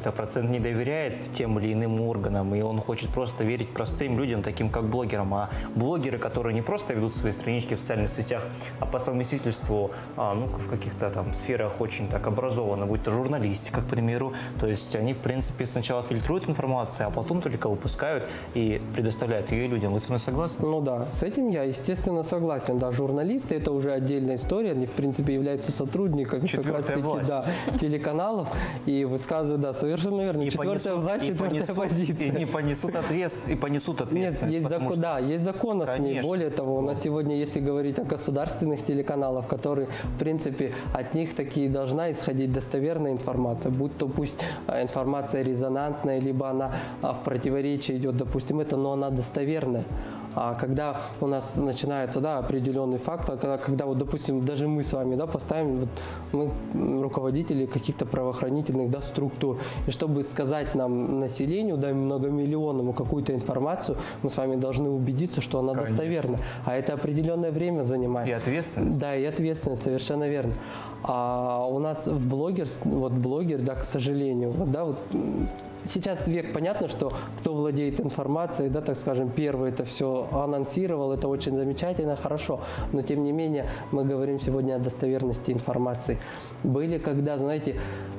[SPEAKER 2] какой-то процент не доверяет тем или иным органам, и он хочет просто верить простым людям, таким как блогерам. А блогеры, которые не просто ведут свои странички в социальных сетях, а по совместительству а, ну, в каких-то там сферах очень так образованы, будь то журналистика, к примеру, то есть они, в принципе, сначала фильтруют информацию, а потом только выпускают и предоставляют ее людям. Вы со мной согласны?
[SPEAKER 6] Ну да, с этим я, естественно, согласен. Да, журналисты — это уже отдельная история, они, в принципе, являются сотрудниками как раз таки, да, телеканалов и высказывают, да, совершенно верно.
[SPEAKER 2] И
[SPEAKER 6] четвертая
[SPEAKER 2] понесут,
[SPEAKER 6] власть,
[SPEAKER 2] и
[SPEAKER 6] четвертая
[SPEAKER 2] понесут,
[SPEAKER 6] позиция.
[SPEAKER 2] И не понесут, ответств, и понесут ответственность.
[SPEAKER 6] Нет, есть, закон,
[SPEAKER 2] что...
[SPEAKER 6] да, есть закон о СМИ.
[SPEAKER 2] Конечно.
[SPEAKER 6] Более того, у нас сегодня, если говорить о государственных телеканалах, которые, в принципе, от них таки должна исходить достоверная информация, будь то пусть информация резонансная, либо она в противоречии идет, допустим, это, но она достоверная. А когда у нас начинается, да, определенный факт, когда, когда вот, допустим, даже мы с вами, да, поставим, вот, мы руководители каких-то правоохранительных, да, структур, и чтобы сказать нам, населению, да, многомиллионному какую-то информацию, мы с вами должны убедиться, что она
[SPEAKER 2] Конечно.
[SPEAKER 6] достоверна. А это определенное время занимает.
[SPEAKER 2] И ответственность.
[SPEAKER 6] Да, и ответственность, совершенно верно. А у нас в блогер, вот блогер, да, к сожалению, вот, да, вот, сейчас век, понятно, что кто владеет информацией, да, так скажем, первый это все анонсировал, это очень замечательно, хорошо, но тем не менее мы говорим сегодня о достоверности информации. Были, когда, знаете,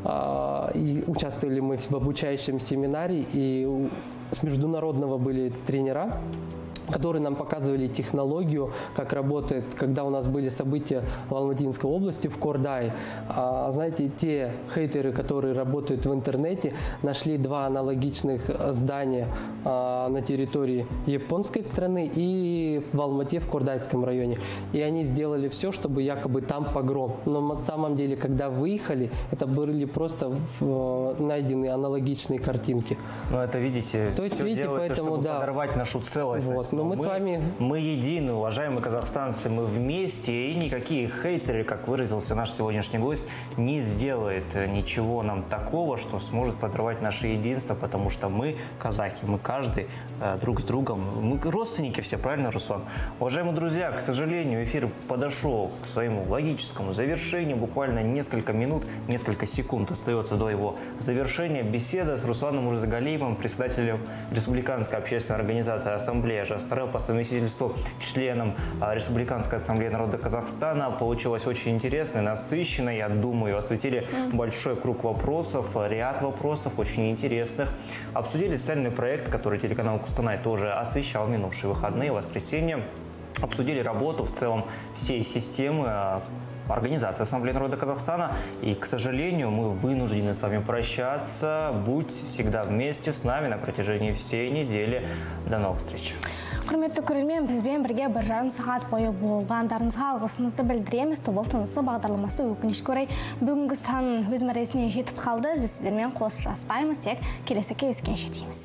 [SPEAKER 6] и участвовали мы в обучающем семинаре, и с международного были тренера, которые нам показывали технологию, как работает, когда у нас были события в Алматинской области, в Кордае. А, знаете, те хейтеры, которые работают в интернете, нашли два аналогичных здания а, на территории японской страны и в Алмате, в Кордайском районе. И они сделали все, чтобы якобы там погром. Но на самом деле, когда выехали, это были просто в, найдены аналогичные картинки.
[SPEAKER 2] Ну, это, видите,
[SPEAKER 6] То есть,
[SPEAKER 2] все
[SPEAKER 6] видите,
[SPEAKER 2] делается,
[SPEAKER 6] поэтому,
[SPEAKER 2] чтобы
[SPEAKER 6] да.
[SPEAKER 2] подорвать нашу целостность.
[SPEAKER 6] Вот, но мы с вами-
[SPEAKER 2] Мы едины, уважаемые казахстанцы, мы вместе, и никакие хейтеры, как выразился наш сегодняшний гость, не сделает ничего нам такого, что сможет подорвать наше единство, потому что мы казахи, мы каждый э, друг с другом, мы родственники все, правильно, Руслан? Уважаемые друзья, к сожалению, эфир подошел к своему логическому завершению, буквально несколько минут, несколько секунд остается до его завершения. Беседа с Русланом Мурзагалиевым, председателем Республиканской общественной организации «Ассамблея Жастары», по совместительству членом Республиканской ассамблеи народа Казахстана, получилось очень интересно и насыщенно. Я думаю, осветили большой круг вопросов, ряд вопросов очень интересных. Обсудили социальный проект, который телеканал Кустанай тоже освещал в минувшие выходные, воскресенье. Обсудили работу в целом всей системы Организации Ассамблеи народа Казахстана. И, к сожалению, мы вынуждены с вами прощаться. Будьте всегда вместе с нами на протяжении всей недели. До новых встреч.
[SPEAKER 1] Құрметті көрермен, бізбен бірге бір жарым сағат бойы болғандарыңызға алғысымызды білдіреміз. Тобыл тынысы бағдарламасы өкінішке орай бүгінгі сан өз мәресіне жетіп қалды. Біз сіздермен қоштаспаймыз, тек келесі кездескенше дейміз.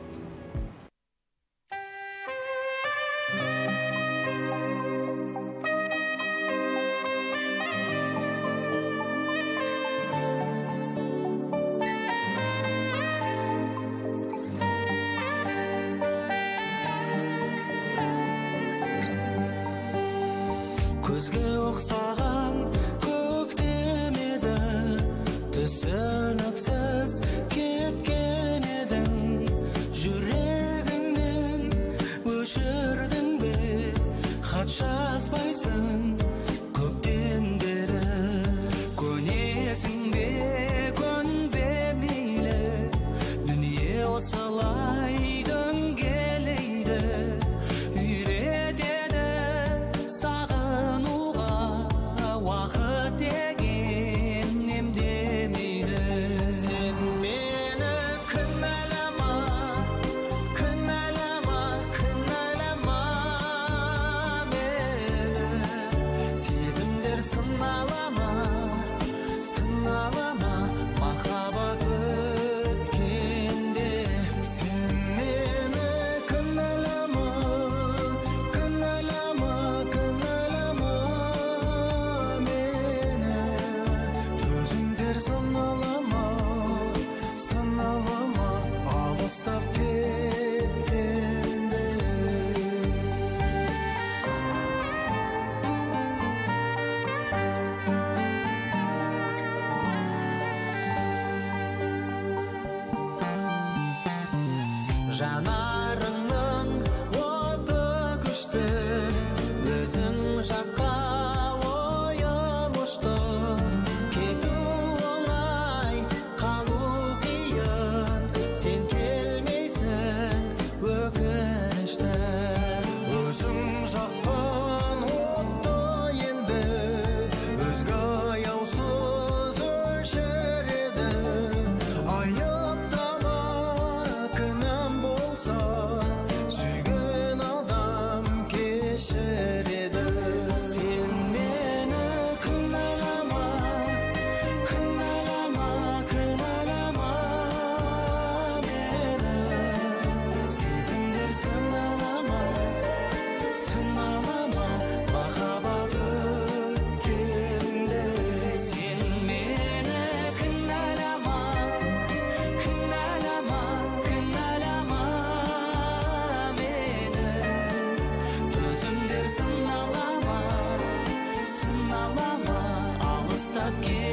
[SPEAKER 5] Көзге ұқсаған көктем еді, түсініксіз кеткен едің, жүрегіңнен өшірдің бе, хат жазбайсың көптен бері, көнесің бе, көнбе мейлі, дүние осылай дөңгелейді, үйретеді сағынуға жанарыңның оты күшті өзің жаққа ойым ұшты кету оңай қалу қиын сен келмейсің өкінішті өзің жаққан отты енді өзге аяусыз өшіреді айыптама кінәм болса сүйген адам кешіреді сен мені кінәлама кінәлама кінәлама мені сезімдер сыналама сыналама махаббат өткенде сен мені кінәлама кінәлама кінәлама мені төзімдер сыналама сыналама алыстап